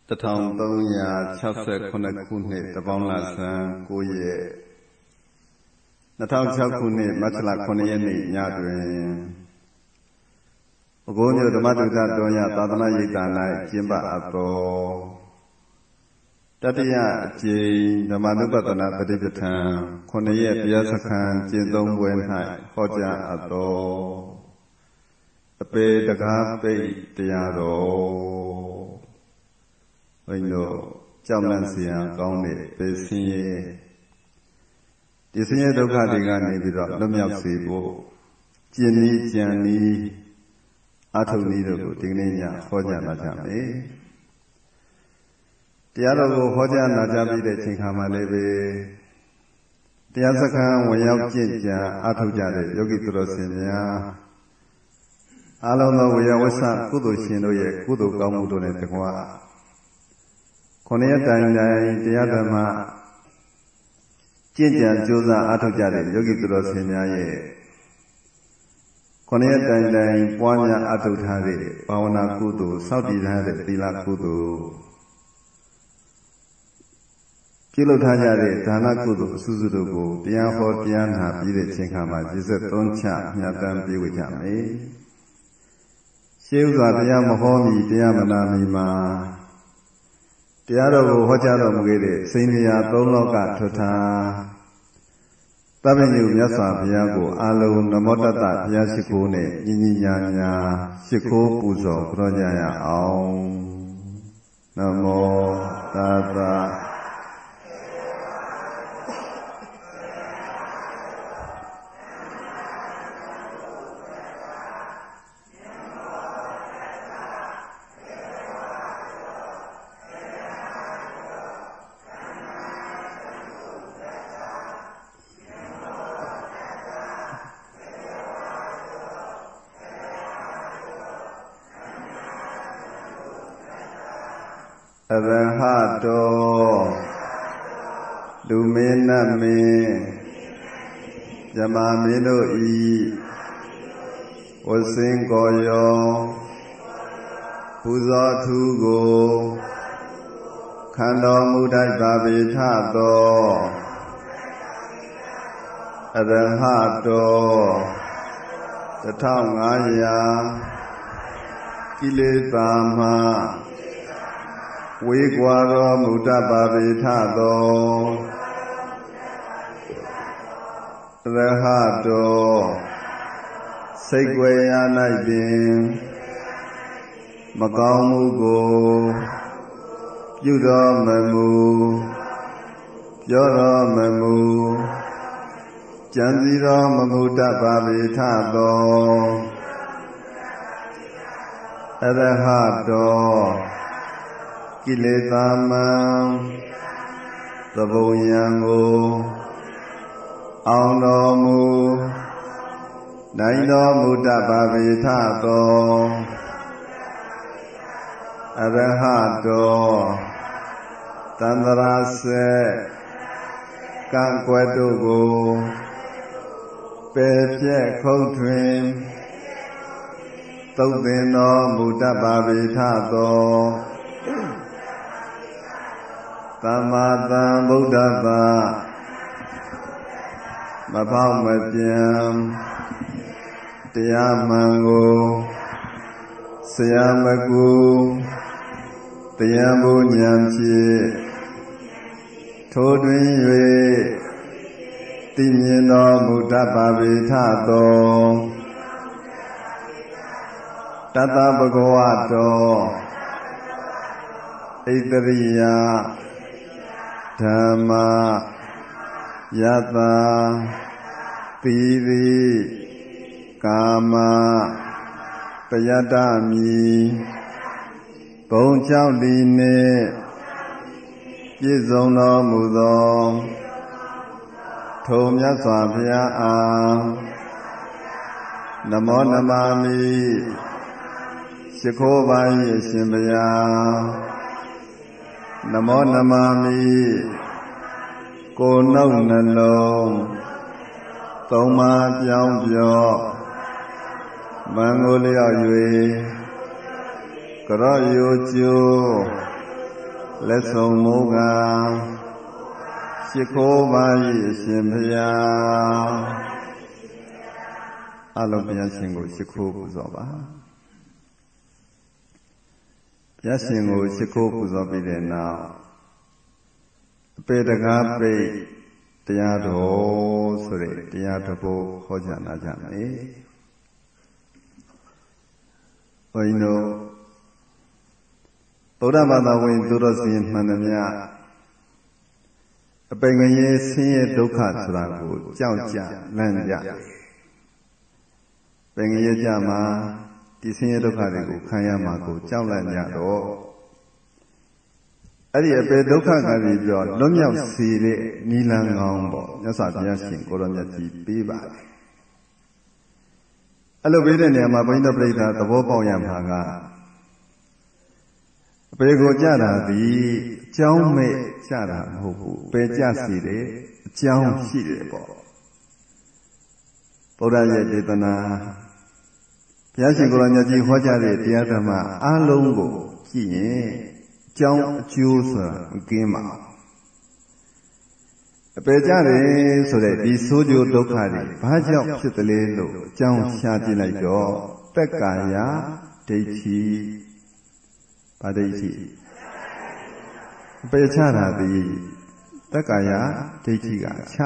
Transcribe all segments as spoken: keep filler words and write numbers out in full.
တထောင်သုံးရာခြောက်ဆယ်ခုနှစ်ခုနှစ်တပေါင်းလဆန်းကိုရက်နှစ်ထောင်ခြောက်ခုနှစ်မတ်လခုနှစ်ရက်နေ့ညတွင်ပဲခူးမြို့ဓမ္မတုဒ္ဒတော်ညသာသနာရိပ်သာ၌ကျင်းပအပ်သောတတိယအကြိမ်ဓမ္မနုပဒနာပฏิပဋ္ဌာန်ခုနှစ်ရက်တရားစခန်းကျင့်သုံးပွဲ၌ဟောကြားအပ်သောအပေတကားပိတ်တရားတော်ဘုန်းကြီးတို့ကြောက်လန့်စရာကောင်းတဲ့ပေဆင်းရဲဒီဆင်းရဲဒုက္ခတွေကနေပြီးတော့လွတ်မြောက်စေဖို့ကျင့်နည်းကြံနည်းအထုံနည်းတို့ကိုဒီကနေ့ညဟောကြားလာကြမယ်တရားတော်ကိုဟောကြားလာကြပြီးတဲ့ချိန်ခါမှာလည်းပဲတရားစခန်းဝင်ရောက်ကြင့်ကြံအထုကြတဲ့ယောဂီသူတော်စင်များအလုံးသောဝေယဝဆကုသိုလ်ရှင်တို့ရဲ့ကုသိုလ်ကောင်းမှုတို့နဲ့တကွာခொနည်းတိုင်တိုင်တရားဓမ္မကျင့်ကြံကြိုးစားအားထုတ်ကြတဲ့ယောဂီသူတော်စင်များရဲ့ခொနည်းတိုင်တိုင်ပွားများအားထုတ်ထားတဲ့ဘာဝနာကုသိုလ်စောင့်တည်ထားတဲ့သီလကုသိုလ်ပြုလုပ်ထားကြတဲ့ဒါနကုသိုလ်အစုစုတို့ကိုတရားဟောတရားနာပြီးတဲ့ချိန်ခါမှာရည်စက်သုံးချမြတ်တမ်းပြေဝကြမယ်ရှေးဥစွာတရားမဟောမီတရားမနာမီမှာတရားတော်ကိုဟောကြားတော်မူခဲ့တဲ့စိန်နေရာသုံးလောကထွဋ္ဌာသဗ္ဗညုမြတ်စွာဘုရားကိုအာလုံးနမောတတ္တဘုရားရှိခိုးနဲ့ညီညီညာညာရှိခိုးပူဇော်ကြောကြရအောင်နမောတတ္တအရဟတောလူမင်းနတ်မင်းဇမမင်းတို့ဤဝဆင်းကိုယောပူဇော်သူကိုခံတော်မူတတ်ပါပေထသောအရဟတောတထောင်ငါးရာကိလေသာမှဝေကွာတော်မူတတ်ပါပေထသောရဟတောစိတ်ွယ်ရ၌ပင်မကောင်းမှုကိုပြုတော်မမူပြောတော်မမူကြံစည်တော်မမူတတ်ပါပေထသောအရဟတောကိလေသာမံသဘုံယံကိုအောင်တော်မူနိုင်တော်မူတတ်ပါပေထသောအရဟတောတန္တရာစေကံကွယ်တို့ကိုပယ်ပြဲခုတ်ထွင်သုတ်သင်တော်မူတတ်ပါပေထသောသမ္မာသမ္ဗုဒ္ဓတ္တမဖောက်မပြန်တရားမှန်ကိုဆရာမကူတရားဘုဉာဏ်ဖြင့်ထိုတွင်၍သိမြင်တော်မူတတ်ပါပေထသောတတ္တဗုဒ္ဓဝါတောဣတရိယဓမ္မယတသီရိကာမပယတ္တမီဘုံချောင်းဒီနှင့်ပြည့်စုံတော်မူသောထိုမြတ်စွာဘုရားအားနမောနမမိရှိခိုးပါ၏အရှင်ဘုရားနမောနမမိကိုယ်နှုတ်နှလုံးသုံးပါးပြောင်းပြော့မံကိုလျော့၍ကရော့ယိုကျိုးလက်ဆုံးမူကားရှိခိုးပါ၏အရှင်ဘုရားအလုံးဘုရားရှင်ကိုရှိခိုးပူဇော်ပါဘုရားရှင်ကိုရှိခိုးပူဇော်ပြီးတဲ့နောက်အပေတကားပိတ်တရားတော်ဆိုတဲ့တရားတစ်ပုဒ်ဟောကြားနာကြမယ်ဘုန်းကြီးတို့ဗုဒ္ဓဘာသာဝင်သူတော်စင်မှန်သမျှအပိငရေဆင်းရဲဒုက္ခဆိုတာကိုကြောက်ကြလန့်ကြပိငရေကြမှာဒီဆင်းရဲဒုက္ခတွေကိုခံရမှာကိုကြောက်လန့်ကြတော့အဲ့ဒီအပေဒုက္ခကပြီးတော့လွတ်မြောက်စေတဲ့နိလန်းကောင်းပေါ့မြတ်စွာဘုရားရှင်ကိုရောမြတ်ကြီးပေးပါတယ်အဲ့လိုပေးတဲ့နေရာမှာဘုန်းကြီးတို့ပြိဿသဘောပေါက်ရမှာကအပေကိုကြတာဒီအကြောင်းမဲ့ကြတာမဟုတ်ဘူးပေကြစီတယ်အကြောင်းရှိတယ်ပေါ့ဗုဒ္ဓရဲ့ဒေသနာဘုရားရှင်ကိုရောမြတ်ကြီးဟောကြားတဲ့တရားဓမ္မအားလုံးကိုကြည့်ရင်အကြောင်းအကျိုးဆိုတာမကင်းပါဘူးအပေကြတယ်ဆိုတဲ့ဒီဆိုးကျိုးဒုက္ခတွေဘာကြောင့်ဖြစ်တယ်လဲလို့အကြောင်းရှာကြည့်လိုက်တော့တက္ကာယဒိဋ္ဌိဘာဒိဋ္ဌိအပေချတာဒီတက္ကာယဒိဋ္ဌိကချ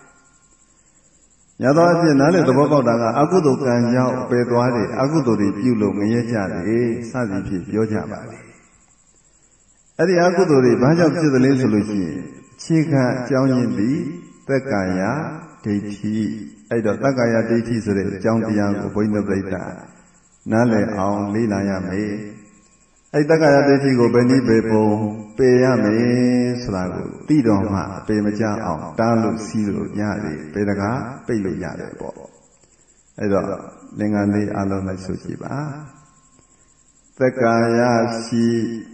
ညသောအဖြစ်နားလေသဘောပေါက်တာကအကုသိုလ်ကံကြောင့်ပယ်သွားတယ်အကုသိုလ်တွေပြုလို့မရဲကြတယ်စသည်ဖြင့်ပြောကြပါလေအဲ့ဒီအကုသိုလ်တွေဘာကြောင့်ဖြစ်သလဲဆိုလို့ရှိရင်ခြေခံအကြောင်းရင်းပြီးတက္ကာယဒိဋ္ဌိအဲ့တော့တက္ကာယဒိဋ္ဌိဆိုတဲ့အကြောင်းတရားကိုဘုန်းကြီးတို့ပြိတ္တာနားလည်အောင်လေ့လာရမယ်အဲ့တက္ကာယဒိဋ္ဌိကိုဘယ်နည်းပဲပုံပေရမယ်ဆိုတာကိုသိတော်မှပေမကြအောင်တားလို့စီးလို့ရတယ်ပေတကားပိတ်လို့ရတယ်ပေါ့အဲ့တော့လင်္ကာလေးအလုံးလိုက်ဆိုကြည့်ပါတက္ကာယရှိ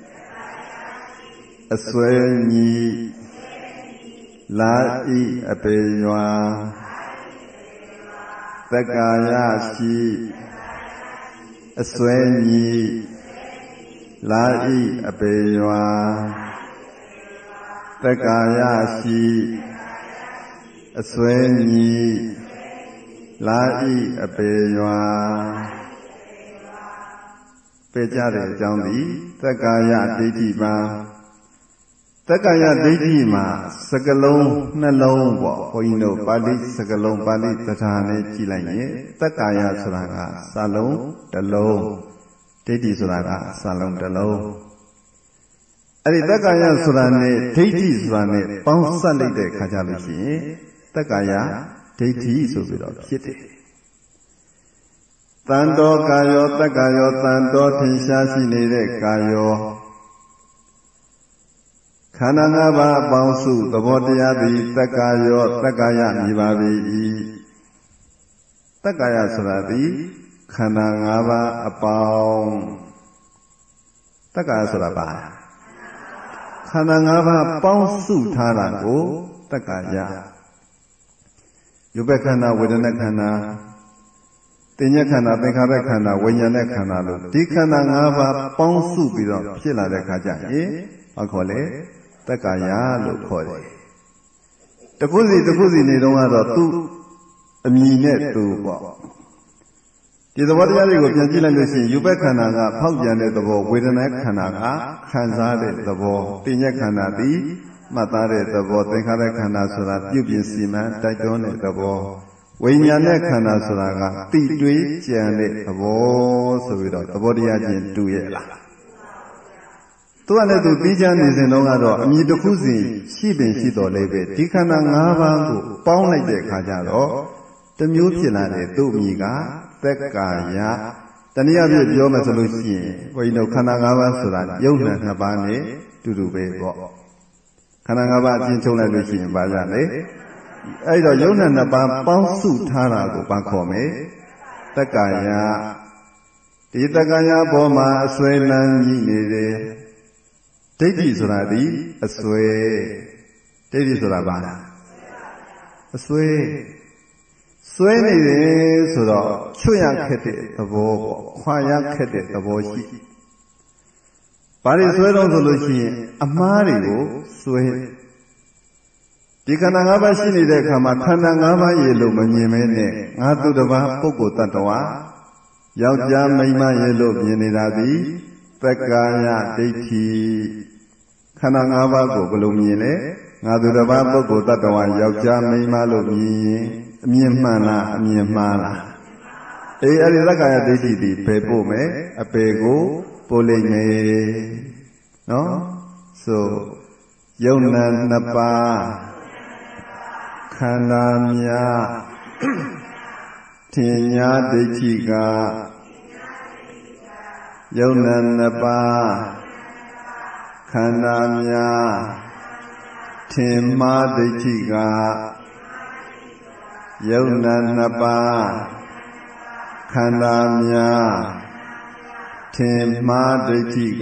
အစွဲညီလာဤအပေရွာတက္ကာယရှိအစွဲညီလာဤအပေရွာတက္ကာယရှိအစွဲညီလာဤအပေရွာပေကြတဲ့အကြောင်းသည်တက္ကာယဒိဋ္ဌိပါတက္ကာယဒိဋ္ဌိမှာစကလုံးနှလုံးပေါ့ဘုန်းကြီးတို့ပါဠိစကလုံးပါဠိတရားနဲ့ကြည့်လိုက်ရင်တက္ကာယဆိုတာကစာလုံးတစ်လုံးဒိဋ္ဌိဆိုတာကစာလုံးတစ်လုံးအဲ့ဒီတက္ကာယဆိုတာနဲ့ဒိဋ္ဌိဆိုတာနဲ့ပေါင်းစပ်လိုက်တဲ့ခါကြလို့ရှိရင်တက္ကာယဒိဋ္ဌိဆိုပြီးတော့ဖြစ်တယ်တန်တော်ကာယောတက္ကာယောတန်တော်ထင်ရှားရှိနေတဲ့ကာယောခန္ဓာ၅ပါးအပေါင်းစုသဘောတရားသည်တက္ကာယောတက္ကာယမြည်ပါ၏တက္ကာယဆိုတာသည်ခန္ဓာ၅ပါးအပေါင်းတက္ကာယဆိုတာဘာခန္ဓာ၅ပါးပေါင်းစုထားတာကိုတက္ကာယရုပ်ခန္ဓာဝေဒနာခန္ဓာတင်ညခန္ဓာသင်္ခါရခန္ဓာဝိညာဉ်ခန္ဓာလို့ဒီခန္ဓာ၅ပါးပေါင်းစုပြီးတော့ဖြစ်လာတဲ့အခါကျရင်ဘာခေါ်လဲတက္ကာယလို့ခေါ်တယ်တခုစီတခုစီနေတော့ကတော့သူ့အမည်နဲ့သူပေါ့ဒီသဘောတရားတွေကိုပြန်ကြည့်လိုက်လို့ရှိရင်ယူဘက်ခန္ဓာကဖောက်ပြန်တဲ့သဘောဝေဒနာခန္ဓာကခံစားတဲ့သဘောတင်ညက်ခန္ဓာသည်မှတ်သားတဲ့သဘောသင်္ခါရခန္ဓာဆိုတာပြုပြင်စီမံတိုက်တွန်းတဲ့သဘောဝိညာဉ်နဲ့ခန္ဓာဆိုတာကတိတွေးကြံတဲ့သဘောဆိုပြီးတော့သဘောတရားချင်းတူရဲ့လားသူကလည်းသူပြီးချမ်းနေစဉ်တုန်းကတော့အမည်တစ်ခုစီရှိပင်ရှိတော်လည်းပဲဒီခန္ဓာ၅ပါးကိုပေါင်းလိုက်တဲ့အခါကျတော့တစ်မျိုးဖြစ်လာတဲ့သူ့အမည်ကတက္ကာယတနည်းအားဖြင့်ပြောမယ်ဆိုလို့ရှိရင်ဘုန်းကြီးတို့ခန္ဓာ၅ပါးဆိုတာယုတ်နံနှစ်ပါးနဲ့တူတူပဲပေါ့ခန္ဓာ၅ပါးအပြင်ချုပ်လိုက်လို့ရှိရင်ဘာကြလဲအဲ့တော့ယုတ်နံနှစ်ပါးပေါင်းစုထားတာကိုဘာခေါ်မလဲတက္ကာယဒီတက္ကာယဘောမှာအစွဲလန်းကြီးနေတယ်ဒိဋ္ဌိဆိုတာဒီအစွဲဒိဋ္ဌိဆိုတာဘာလဲအစွဲစွဲနေတယ်ဆိုတော့ချွတ်ရခက်တဲ့သဘောပေါ့ခွာရခက်တဲ့သဘောရှိဘာတွေဆွဲတော့ဆိုလို့ရှိရင်အမှားတွေကိုဆွဲဒီခန္ဓာ၅ပါးရှိနေတဲ့အခါမှာခန္ဓာ၅ပါးရေလို့မမြင်မဲနဲ့ငါသူတစ်ပါးပုဂ္ဂိုလ်တ attva ယောက်ျားမိန်းမရေလို့မြင်နေတာသည်သက္ကာယဒိဋ္ဌိခန္ဓာ၅ပါးကိုဘယ်လိုမြင်လဲငါသူတစ်ပါးပုဂ္ဂိုလ်တ attva ယောက်ျားမိန်းမလို့မြင်ရင်အမြင်မှန်လားအမြင်မှားလားအေးအဲ့ဒီသက္ကာယဒိဋ္ဌိဒီဘယ်ပို့မယ်အပေကိုပို့လိမ့်မယ်နော်ဆိုယုံနာနှစ်ပါးခန္ဓာများထင်ညာဒိဋ္ဌိကယုံနာနှစ်ပါးခန္ဓာများထင်မှားဒိဋ္ဌိကယုံနာနှစ်ပါးခန္ဓာများထင်မှားဒိဋ္ဌိက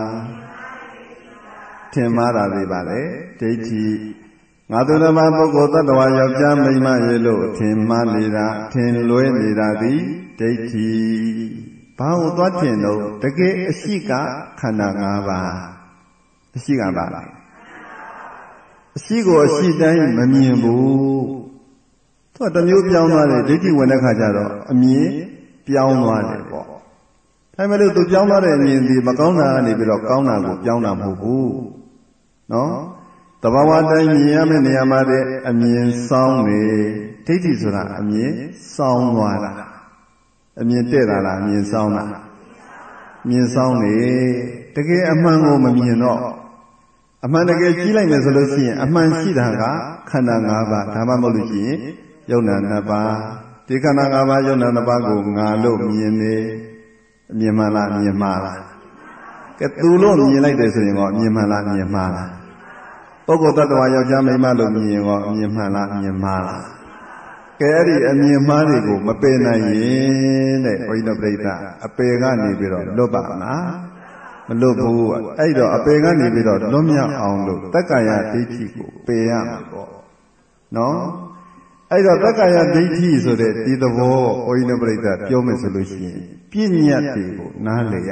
ထင်မှားတာတွေပါလေဒိဋ္ဌိငါသူတစ်ပါးပုဂ္ဂိုလ်တ attva ယောက်ျားမိန်းမရေလို့ထင်မှားနေတာထင်လွဲနေတာသည်ဒိဋ္ဌိဘာကိုသွားထင်တော့တကယ်အရှိကခန္ဓာ၅ပါးအရှိကပါလားအရှိကိုအရှိတိုင်းမမြင်ဘူးသူကတစ်မျိုးပြောင်းသွားတယ်ဒိဋ္ဌိဝင်တဲ့ခါကျတော့အမြင်ပြောင်းသွားတယ်ပေါ့ဒါပေမဲ့လို့သူပြောင်းသွားတဲ့အမြင်ဒီမကောင်းတာကနေပြီးတော့ကောင်းတာကိုပြောင်းတာမဟုတ်ဘူးနော်တဘာဝတိုင်းမြင်ရမယ့်နေရာမှာတဲ့အမြင်ဆောင်နေဒိဋ္ဌိဆိုတာအမြင်ဆောင်သွားတာအမြင်တဲ့တာလားအမြင်ဆောင်တာမြင်ဆောင်နေတကယ်အမှန်ကိုမမြင်တော့အမှန်တကယ်ကြီးလိုက်မယ်ဆိုလို့ရှိရင်အမှန်ရှိတာကခန္ဓာ၅ပါးဒါမှမဟုတ်လို့ရှိရင်ယုံနာနှစ်ပါးဒီခန္ဓာ၅ပါးယုံနာနှစ်ပါးကိုငါလို့မြင်နေအမြင်မှန်လားအမြင်မှားလားကဲသူလို့မြင်လိုက်တယ်ဆိုရင်တော့အမြင်မှန်လားအမြင်မှားလားပုဂ္ဂိုလ်တ attva ယောက်ျားမိန်းမလို့မြင်ရင်တော့အမြင်မှန်လားအမြင်မှားလားကဲအဲ့ဒီအမြင်မှားတွေကိုမပယ်နိုင်ရင်တဲ့ဘုရားပြိဋ္ဌာအပယ်ကနေပြီးတော့လွတ်ပါလားမလွတ်ဘူးအဲ့တော့အပယ်ကနေပြီးတော့လွတ်မြောက်အောင်လို့တက္ကာယဒိဋ္ဌိကိုပယ်ရမှာပေါ့နော်အဲ့တော့တက္ကာယဒိဋ္ဌိဆိုတဲ့ဒီသဘောဘုရားပြိဋ္ဌာပြောမယ်ဆိုလို့ရှိရင်ပြဉ္ညာတွေကိုနားလည်ရ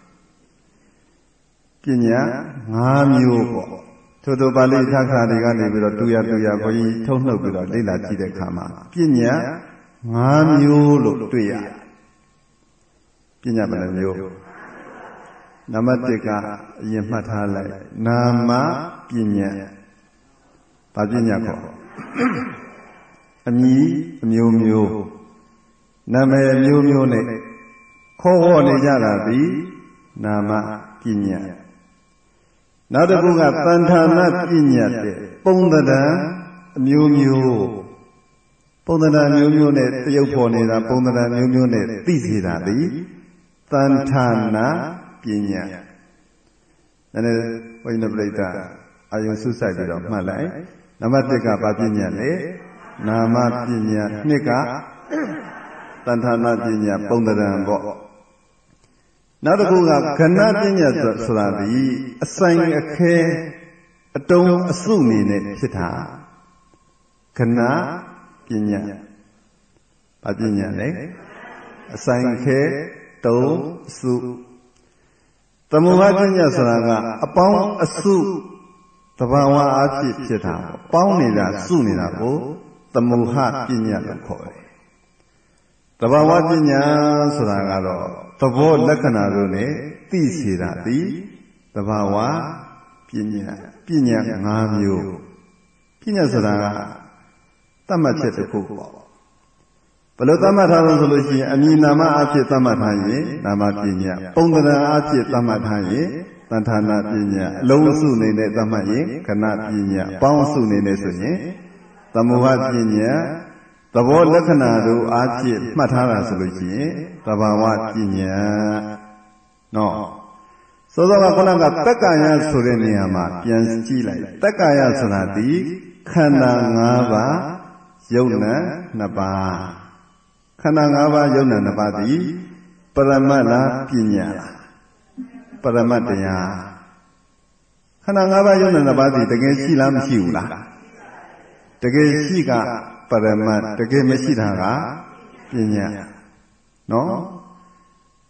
ပြဉ္ညာ၅မျိုးပေါ့ထို့သောပါဠိထခါတွေကနေပြီးတော့တူရတူရဘုန်းကြီးထုံးနှုတ်ပြီးတော့လေ့လာကြည့်တဲ့အခါမှာပညာ၅မျိုးလို့တွေ့ရပညာဘယ်နှမျိုးနံပါတ်၁ကအရင်မှတ်ထားလိုက်နာမပညာဘာပညာခေါ်အမည်အမျိုးမျိုးနာမည်အမျိုးမျိုးနဲ့ခေါ်ဟောနေကြတာဒီနာမပညာနောက်တစ်ခုကတန်ထာနာပညာတဲ့ပုံသဏ္ဍာန်အမျိုးမျိုးပုံသဏ္ဍာန်မျိုးမျိုးနဲ့တရုပ်ဖော်နေတာပုံသဏ္ဍာန်မျိုးမျိုးနဲ့သိစေတာဒီတန်ထာနာပညာဒါနဲ့ဘုရားပြိဋ္ဌာအာယုဆုစိုက်ပြီးတော့မှတ်လိုက်နံပါတ်၁ကဘာပညာလဲနာမပညာနှစ်ကတန်ထာနာပညာပုံသဏ္ဍာန်ပေါ့နောက်တစ်ခုကခဏပညာဆိုတာဒီအဆိုင်အခဲအတုံးအစုနေနဲ့ဖြစ်တာခဏပညာဘာပညာလဲအဆိုင်ခဲတုံးအစုသမုဟပညာဆိုတာကအပေါင်းအစုသဘာဝအဖြစ်ဖြစ်တာပေါင်းနေတာစုနေတာကိုသမုဟပညာလို့ခေါ်တယ်သဘာဝပညာဆိုတာကတော့သဘောလက္ခဏာတို့နဲ့သိစေတာဒီသဘာဝပညာပညာ၅မျိုးပညာဆိုတာကတတ်မှတ်ချက်တစ်ခုပေါ့ဘယ်လိုသတ်မှတ်ထားလို့ဆိုလို့ရှိရင်အမည်နာမအဖြစ်သတ်မှတ်ထားရင်နာမပညာပုံသဏ္ဍာန်အဖြစ်သတ်မှတ်ထားရင်တဏ္ဍာနာပညာအလုံးစုနေနဲ့သတ်မှတ်ရင်ခဏပညာပေါင်းစုနေနဲ့ဆိုရင်သမုဟပညာသဘောလက္ခဏာတို့အားဖြင့်မှတ်ထားတာဆိုလို့ရှိရင်သဘာဝပညာနော်သောသောကခုနကတက္ကာယဆိုတဲ့နေရာမှာပြန်ကြည့်လိုက်တက္ကာယဆိုတာဒီခန္ဓာ၅ပါးယုံနာ၂ပါးခန္ဓာ၅ပါးယုံနာ၂ပါးဒီပရမတ်လားပညာလားပရမတ်တရားခန္ဓာ၅ပါးယုံနာ၂ပါးဒီတကယ်ရှိလားမရှိဘူးလားတကယ်ရှိကပရမတ်တကယ်မရှိတာကပညာနော်အဲ့တော့ခန္ဓာ၅ပါးယုံနာ၂ပါးဒီပရမတ်တရားခန္ဓာ၅ပါးယုံနာ၂ပါးဒီပရမတ်တရားဒါနဲ့ဘုန်းကြီးတို့ပြိဋ္ဌာန်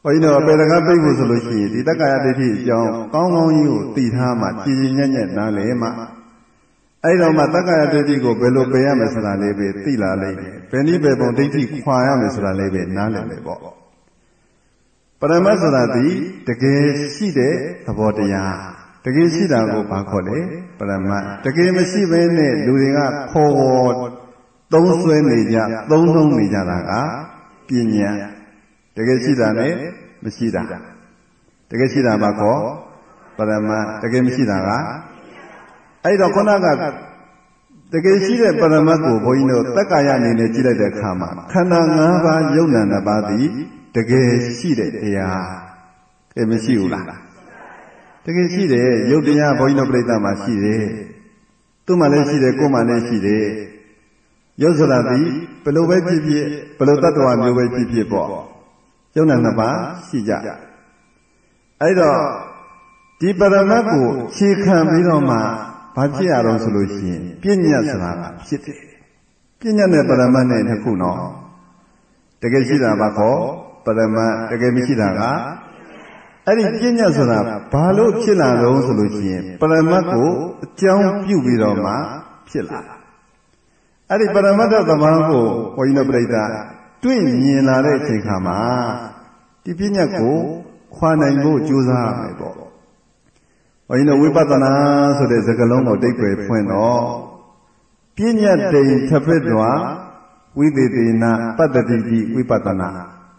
ဘုန်းကြီးတို့အပေတကားပြိဖို့ဆိုလို့ရှိရင်ဒီတက္ကရာဒိဋ္ဌိအကြောင်းကောင်းကောင်းကြီးကိုသိထားမှကြည်ကြည်ညက်ညက်နားလည်မှအဲ့တော့မှတက္ကရာဒိဋ္ဌိကိုဘယ်လိုပယ်ရမယ်ဆိုတာလေးပဲသိလာလိမ့်မယ်ဘယ်နည်းပဲပုံဒိဋ္ဌိခွာရမယ်ဆိုတာလေးပဲနားလည်မယ်ပေါ့ပရမတ်ဆိုတာဒီတကယ်ရှိတဲ့သဘောတရားတကယ်ရှိတာကိုဘာခေါ်လဲပရမတ်တကယ်မရှိဘဲနဲ့လူတွေကခေါ်ခေါ်သုံးဆွဲနေကြသုံးလုံးနေကြတာကပညာတကယ်ရှိတာနဲ့မရှိတာတကယ်ရှိတာဘာခေါ်ပရမတ်တကယ်မရှိတာကအဲ့တော့ခုနကတကယ်ရှိတဲ့ပရမတ်ကိုဘုန်းကြီးတို့တက္ကာယအနေနဲ့ကြည့်လိုက်တဲ့အခါမှာခန္ဓာ၅ပါးယုံနာနှစ်ပါးသည်တကယ်ရှိတဲ့တရားကဲမရှိဘူးလားတကယ်ရှိတယ်ယုတ်တရားဘုန်းကြီးတို့ပြိဿမှာရှိတယ်သူ့မှာလည်းရှိတယ်ကိုယ်မှာလည်းရှိတယ်ယုတ်ဆိုတာဒီဘယ်လိုပဲဖြစ်ဖြစ်ဘယ်လိုတ attva မျိုးပဲဖြစ်ဖြစ်ပေါ့ယုံနာနှစ်ပါးရှိကြအဲ့တော့ဒီပရမတ်ကိုခြေခံပြီးတော့မှဘာဖြစ်ရတော့ဆိုလို့ရှိရင်ပညာဆိုတာဖြစ်တယ်ပညာနဲ့ပရမတ်နဲ့တစ်ခုနော်တကယ်ရှိတာဘာခေါ်ပရမတ်တကယ်မရှိတာကအဲ့ဒီပညာဆိုတာဘာလို့ဖြစ်လာတော့ဆိုလို့ရှိရင်ပရမတ်ကိုအကြောင်းပြုပြီးတော့မှဖြစ်လာအဲ့ဒီပရမတ်သဘာဝကိုဘုန်းကြီးတို့ပြိဿတွေ့မြင်လာတဲ့အချိန်ခါမှာဒီပညာကိုခွာနိုင်ဖို့ကြိုးစားရမယ်ပေါ့ဘုန်းကြီးတို့ဝိပဿနာဆိုတဲ့စကားလုံးကိုတိတ်ွယ်ဖွင့်တော့ပညာတိန်သဖစ်တော်ဝိသေသေနပတ္တတိတိဝိပဿနာ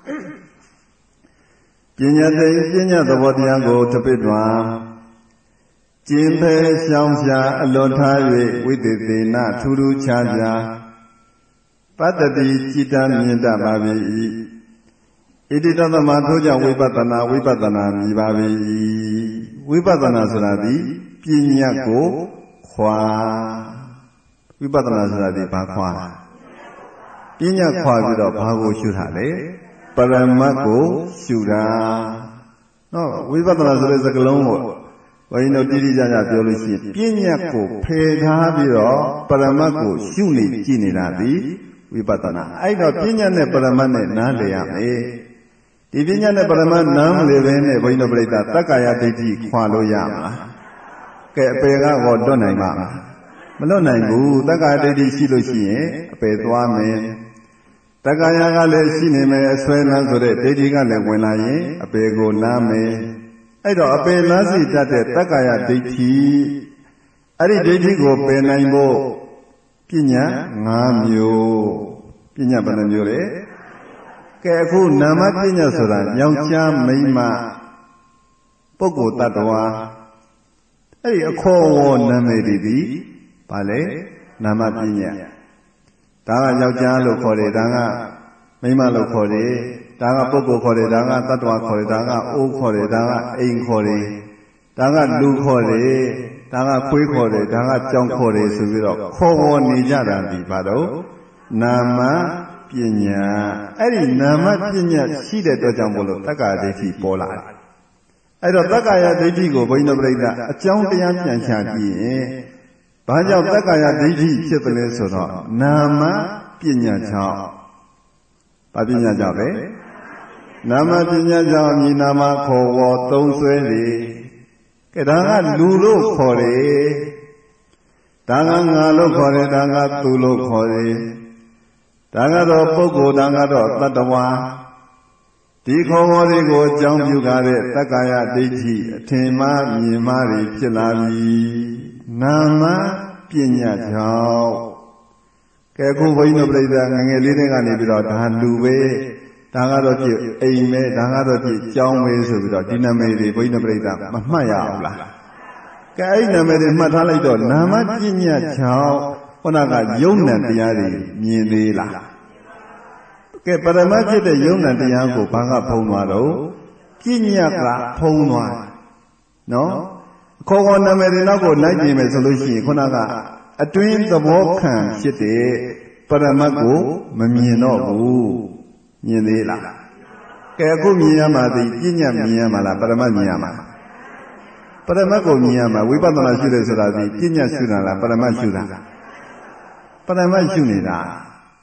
ပညာတိန်ပညာသဘောတရားကိုသဖစ်တော်ကျင်ပဲရှောင်းရှားအလွန်ထား၍ဝိသေသေနထူးထူးခြားခြားပတ္တတိจิตမြင်တတ်ပါ၏ဣတိတသမထိုးကြောင့်ဝိပဿနာဝိပဿနာမြည်ပါ၏ဝိပဿနာဆိုတာဒီပညာကိုခွာဝိပဿနာဆိုတာဒီဘာခွာပညာခွာပြီးတော့ဘာကိုရှုတာလဲပရမတ်ကိုရှုတာနော်ဝိပဿနာဆိုတဲ့စကားလုံးကိုဘုန်းကြီးတို့တိတိကျကျပြောလို့ရှိရင်ပညာကိုဖယ်ထားပြီးတော့ပရမတ်ကိုရှုနေကြည့်နေတာဒီဝိပဿနာအဲ့တော့ပညာနဲ့ပရမတ်နဲ့နားလည်ရမယ်ဒီပညာနဲ့ပရမတ်နားမလည်ဘဲနဲ့ဘုန်းကြီးတို့ပြိဿတက္ကာယဒိဋ္ဌိခွာလို့ရမလားကဲအပေကဟောတွတ်နိုင်ပါမလားမလွတ်နိုင်ဘူးတက္ကာယဒိဋ္ဌိရှိလို့ရှိရင်အပေသွားမယ်တက္ကာယကလည်းရှိနေမယ်အစွဲလန်းဆိုတဲ့ဒိဋ္ဌိကလည်းဝင်လာရင်အပေကိုလမ်းမယ်အဲ့တော့အပေလမ်းစီတတ်တဲ့တက္ကာယဒိဋ္ဌိအဲ့ဒီဒိဋ္ဌိကိုပယ်နိုင်ဖို့ပညာ၅မျိုးပညာဘယ်နှမျိုးလဲကဲအခုနာမပညာဆိုတာယောက်ျားမိန်းမပုဂ္ဂိုလ်တ attva အဲ့ဒီအခေါ်ဝေါ်နာမည်တွေဒီဘာလဲနာမပညာဒါကယောက်ျားလို့ခေါ်တယ်ဒါကမိန်းမလို့ခေါ်တယ်ဒါကပုဂ္ဂိုလ်ခေါ်တယ်ဒါကတ attva ခေါ်တယ်ဒါကအိုးခေါ်တယ်ဒါကအိမ်ခေါ်တယ်ဒါကလူခေါ်တယ်ဒါကခွေးခေါ်တယ်ဒါကကြောင်ခေါ်တယ်ဆိုပြီးတော့ခေါ်ဝေါ်နေကြတာဒီဘာတော့နာမပညာအဲ့ဒီနာမပညာရှိတဲ့အတွက်ကြောင့်မို့လို့တက္ကာယဒိဋ္ဌိပေါ်လာတယ်အဲ့တော့တက္ကာယဒိဋ္ဌိကိုဘုန်းကြီးတို့ပြိဿအကြောင်းတရားပြန်ချကြည့်ရင်ဘာကြောင့်တက္ကာယဒိဋ္ဌိဖြစ်တယ်လဲဆိုတော့နာမပညာကြောင့်ဘာပညာကြောင့်လဲနာမပညာကြောင့်မြည်နာမခေါ်ဝေါ်သုံးဆွဲလေကဲဒါကလူလို့ခေါ်တယ်ဒါကငါလို့ခေါ်တယ်ဒါကသူလို့ခေါ်တယ်ဒါကတော့ပုဂ္ဂိုလ်ဒါကတော့တ attva ဒီခေါ်ဝေါ်တွေကိုအကြောင်းပြုကြတဲ့တက္ကာယဒိဋ္ဌိအထင်မှားမြင်မှားတွေဖြစ်လာပြီနာမပညာကြောင့်ကဲအခုဘုန်းကြီးတို့ပြိဿငငယ်လေးတွေကနေပြီးတော့ဒါလူပဲဒါကတော့ပြည့်အိမ်ပဲဒါကတော့ပြည့်ကြောင်းပဲဆိုပြီးတော့ဒီနာမည်တွေဘုန်းကြီးတို့ပြိဿမမှတ်ရအောင်လားကဲအဲ့ဒီနာမည်တွေမှတ်ထားလိုက်တော့နာမပညာကြောင့်ခုနကယုံ nant တရားတွေမြင်သေးလားကဲပရမတ်ဖြစ်တဲ့ယုံ nant တရားကိုဘာကဖုံးသွားတော့ပညာကဖုံးသွားနော်ခေါ်ခေါ်နာမည်တွေနောက်ကိုလိုက်ကြည့်မယ်ဆိုလို့ရှိရင်ခုနကအတွင်းသဘောခံဖြစ်တဲ့ပရမတ်ကိုမမြင်တော့ဘူးမြင်သေးလားကဲအခုမြင်ရမှာဒီပညာမြင်ရမှာလားပရမတ်မြင်ရမှာပရမတ်ကိုမြင်ရမှာဝိပဿနာရှုတယ်ဆိုတာဒီပညာရှုတာလားပရမတ်ရှုတာပရမတ်ရှုနေတာပ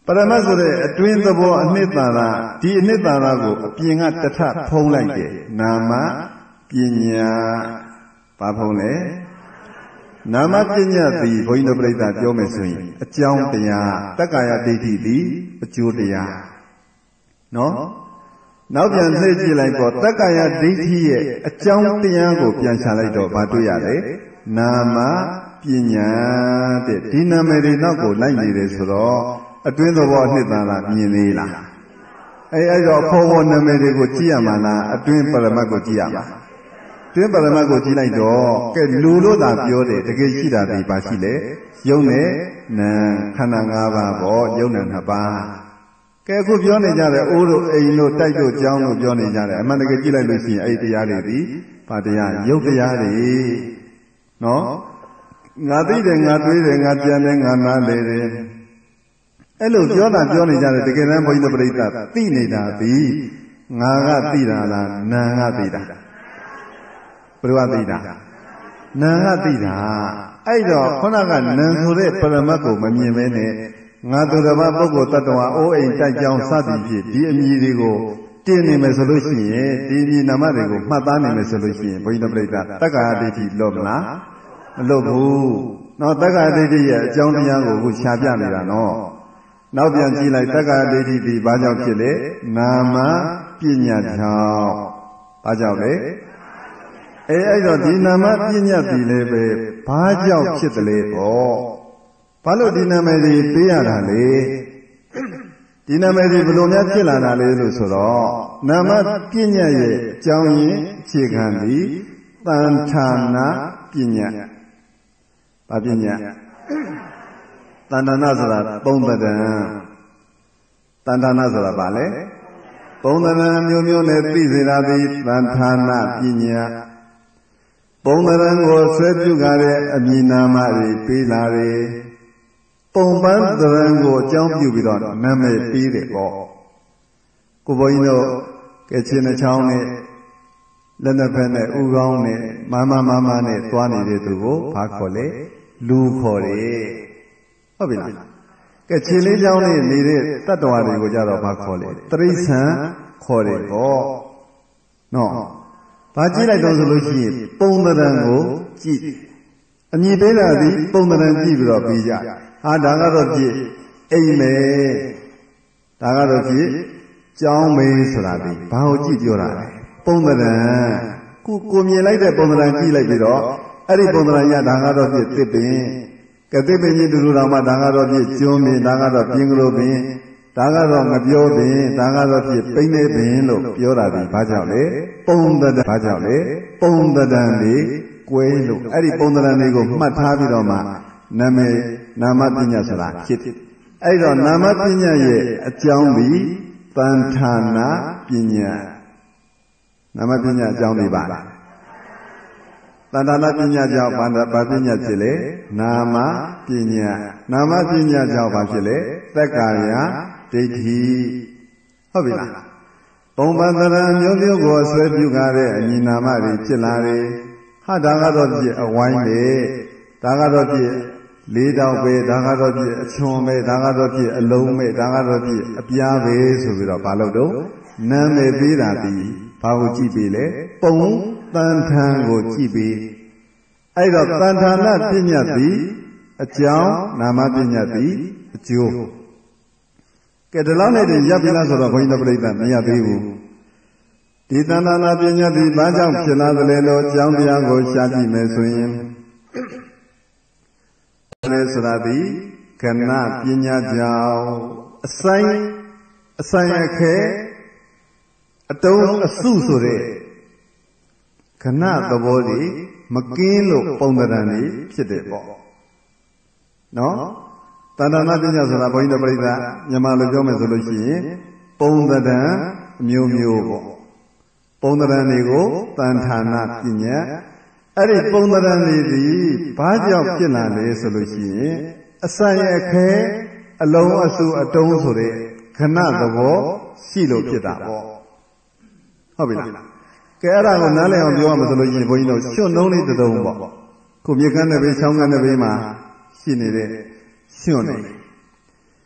ပရမတ်ဆိုတဲ့အတွင်းသဘောအနှစ်သာရဒီအနှစ်သာရကိုအပြင်ကတထဖုံးလိုက်တယ်နာမပညာဘာဖုံးလဲနာမပညာသည်ဘုန်းကြီးတို့ပြိဿပြောမယ်ဆိုရင်အကြောင်းတရားတက္ကာယဒိဋ္ဌိသည်အကျိုးတရားနော်နောက်ပြန်လှည့်ကြည့်လိုက်တော့တက္ကာယဒိဋ္ဌိရဲ့အကြောင်းတရားကိုပြန်ချလိုက်တော့ဘာတွေ့ရလဲနာမပညာတဲ့ဒီနာမည်တွေနောက်ကိုလိုက်နေတယ်ဆိုတော့အတွင်းသဘောအနှစ်သာရမြင်သေးလားအဲအဲ့တော့ဖော်ဖော်နာမည်တွေကိုကြည့်ရမှာလားအတွင်းပရမတ်ကိုကြည့်ရမှာတွင်းပရမတ်ကိုကြည့်လိုက်တော့ကဲလူလို့သာပြောတယ်တကယ်ရှိတာဒီပါရှိလေယုံနဲ့နာခန္ဓာ၅ပါးပေါ့ယုံနဲ့နှစ်ပါးကဲအခုပြောနေကြတယ်အိုးတို့အိမ်တို့တိုက်တို့ကြောင်းတို့ပြောနေကြတယ်အမှန်တကယ်ကြည့်လိုက်လို့ရှိရင်အဲ့ဒီတရားတွေဒီဘာတရားယုတ်တရားတွေနော်ငါသိတယ်ငါတွေးတယ်ငါကြံတယ်ငါနားလေတယ်အဲ့လိုပြောတာပြောနေကြတယ်တကယ်တမ်းဘုန်းကြီးတို့ပြိဿသိနေတာဒီငါကသိတာလားနာကသိတာဘယ်လိုသိတာနာကသိတာအဲ့တော့ခုနကနံဆိုတဲ့ပရမတ်ကိုမမြင်ဘဲနဲ့ငါသူတစ်ပါးပုဂ္ဂိုလ်တ attva အိုးအိမ်တိုက်ကြောင်းစသည်ဖြင့်ဒီအမည်တွေကိုတင်နေမယ်ဆိုလို့ရှိရင်ဒီအမည်နာမတွေကိုမှတ်သားနေမယ်ဆိုလို့ရှိရင်ဘုန်းကြီးတို့ပြိဿတက္ကာယဒိဋ္ဌိလောမလားမလို့ဘူးနော်တက္ကာယဒိဋ္ဌိရဲ့အကြောင်းတရားကိုအခုရှားပြနေတာနော်နောက်ပြန်ကြည့်လိုက်တက္ကာယဒိဋ္ဌိဒီဘာကြောင့်ဖြစ်လဲနာမပညာကြောင့်ဘာကြောင့်လဲအဲအဲ့တော့ဒီနာမပညာဒီလည်းပဲဘာကြောင့်ဖြစ်တယ်လဲပေါ့ဘာလို့ဒီနာမည်ကြီးပေးရတာလဲဒီနာမည်ကြီးဘယ်လိုများဖြစ်လာတာလဲလို့ဆိုတော့နာမပညာရဲ့အကြောင်းရင်းအခြေခံသည်တန်ဌာနာပညာဘာပညာတန်ဌာနာဆိုတာသုံးပဒံတန်ဌာနာဆိုတာဘာလဲသုံးပဒံမျိုးမျိုးနဲ့သိစေတာသည်တန်ဌာနာပညာပုံသဏ္ဍာန်ကိုဆွဲပြုကြတဲ့အမည်နာမတွေပေးလာတယ်ပုံပန်းသဏ္ဍာန်ကိုအကြောင်းပြုပြီးတော့နာမည်ပေးတယ်ပေါ့ကိုဘုန်းကြီးတို့ကဲချင်းနှချောင်းနဲ့လက်နှစ်ဖက်နဲ့ဥကောင်းနဲ့မမမမနဲ့သွားနေတဲ့သူကိုဘာခေါ်လဲလူခေါ်တယ်ဟုတ်ပြီလားကဲချင်းလေးချောင်းနဲ့နေတဲ့တတ္တဝါတွေကိုကြတော့ဘာခေါ်လဲတိရစ္ဆာန်ခေါ်တယ်ပေါ့နော်ဘာကြည့်လိုက်တော့ဆိုလို့ရှိရင်ပုံသဏ္ဍာန်ကိုကြည့်အမည်ပေးတာဒီပုံသဏ္ဍာန်ကြည့်ပြီးတော့ပြီးကြဟာဒါကတော့ကြည့်အိမ်မေဒါကတော့ကြည့်ကြောင်းမေဆိုတာဒီဘာကိုကြည့်ပြောတာလဲပုံသဏ္ဍာန်ကိုကိုမြင်လိုက်တဲ့ပုံသဏ္ဍာန်ကြည့်လိုက်ပြီးတော့အဲ့ဒီပုံသဏ္ဍာန်ရဒါကတော့ကြည့်တစ်ပင်ကတစ်ပင်ကြီးတူတူတော်မှဒါကတော့ကြည့်ကျွန်းပင်ဒါကတော့ပြင်းကလေးပင်ဒါကတော့မပြောပင်ဒါကတော့ဖြစ်ပိန်းနေပင်လို့ပြောတာဒီဘာကြောင့်လဲပုံသဏ္ဍာန်ဘာကြောင့်လဲပုံသဏ္ဍာန်လေးကွဲလို့အဲ့ဒီပုံသဏ္ဍာန်လေးကိုမှတ်ထားပြီးတော့မှနာမည်နာမပညာဆိုတာဖြစ်အဲ့တော့နာမပညာရဲ့အကြောင်းဒီတန်ဌာနာပညာနာမပညာအကြောင်းဒီပါလားတန်ဌာနာပညာကြောင့်ဘာဘာပညာဖြစ်လဲနာမပညာနာမပညာကြောင့်ဘာဖြစ်လဲသက္ကာယဒိဋ္ဌိဟုတ်ပြီလားပုံပသရံမျိုးမျိုးကိုဆွဲပြုကြတဲ့အမည်နာမတွေဖြစ်လာတယ်ဟာဒါကတော့ပြည့်အဝိုင်းပဲဒါကတော့ပြည့်လေးတောက်ပဲဒါကတော့ပြည့်အချွန်ပဲဒါကတော့ပြည့်အလုံးပဲဒါကတော့ပြည့်အပြားပဲဆိုပြီးတော့ဘာလို့တော့နာမည်ပေးတာဒီဘာကိုကြည့်ပြီလဲပုံတန်ထန်ကိုကြည့်ပြီအဲ့တော့တန်ဌာနာပညာသည်အကြောင်းနာမပညာသည်အကျိုးကဲဒီလောက်နဲ့တည်းရပ်ပြီလားဆိုတော့ဘုန်းကြီးတို့ပြိဿမရသေးဘူးဒီတန်ဌာနာပညာသည်ဘာကြောင့်ဖြစ်လာသလဲလို့အကြောင်းတရားကိုရှားကြည့်မယ်ဆိုရင်လဲဆိုတာသည်ကဏပညာကြောင့်အဆိုင်အဆိုင်အခဲအတုံးအစုဆိုတဲ့ခဏသဘောတွေမကင်းလို့ပုံသဏ္ဍာန်တွေဖြစ်တယ်ပေါ့နော်တဏ္ဍာနာပညာဆိုတာဘုန်းကြီးတို့ပြိဿမြန်မာလိုပြောမယ်ဆိုလို့ရှိရင်ပုံသဏ္ဍာန်အမျိုးမျိုးပေါ့ပုံသဏ္ဍာန်တွေကိုတန်ဌာနာပညာအဲ့ဒီပုံသဏ္ဍာန်တွေဒီဘာကြောင့်ဖြစ်လာလဲဆိုလို့ရှိရင်အဆိုင်အခဲအလုံးအစုအတုံးဆိုတဲ့ခဏသဘောရှိလို့ဖြစ်တာပေါ့ဟုတ်ပြီလားကဲအဲ့ဒါကိုနားလည်အောင်ပြောရမှာဆိုလို့ရှိရင်ဘုန်းကြီးတို့ရွှွနှုံးလေးတစ်တုံးပေါ့ခုမြေကမ်းတဲ့ဘေးချောင်းကမ်းတဲ့ဘေးမှာရှိနေတဲ့ရွှွနေ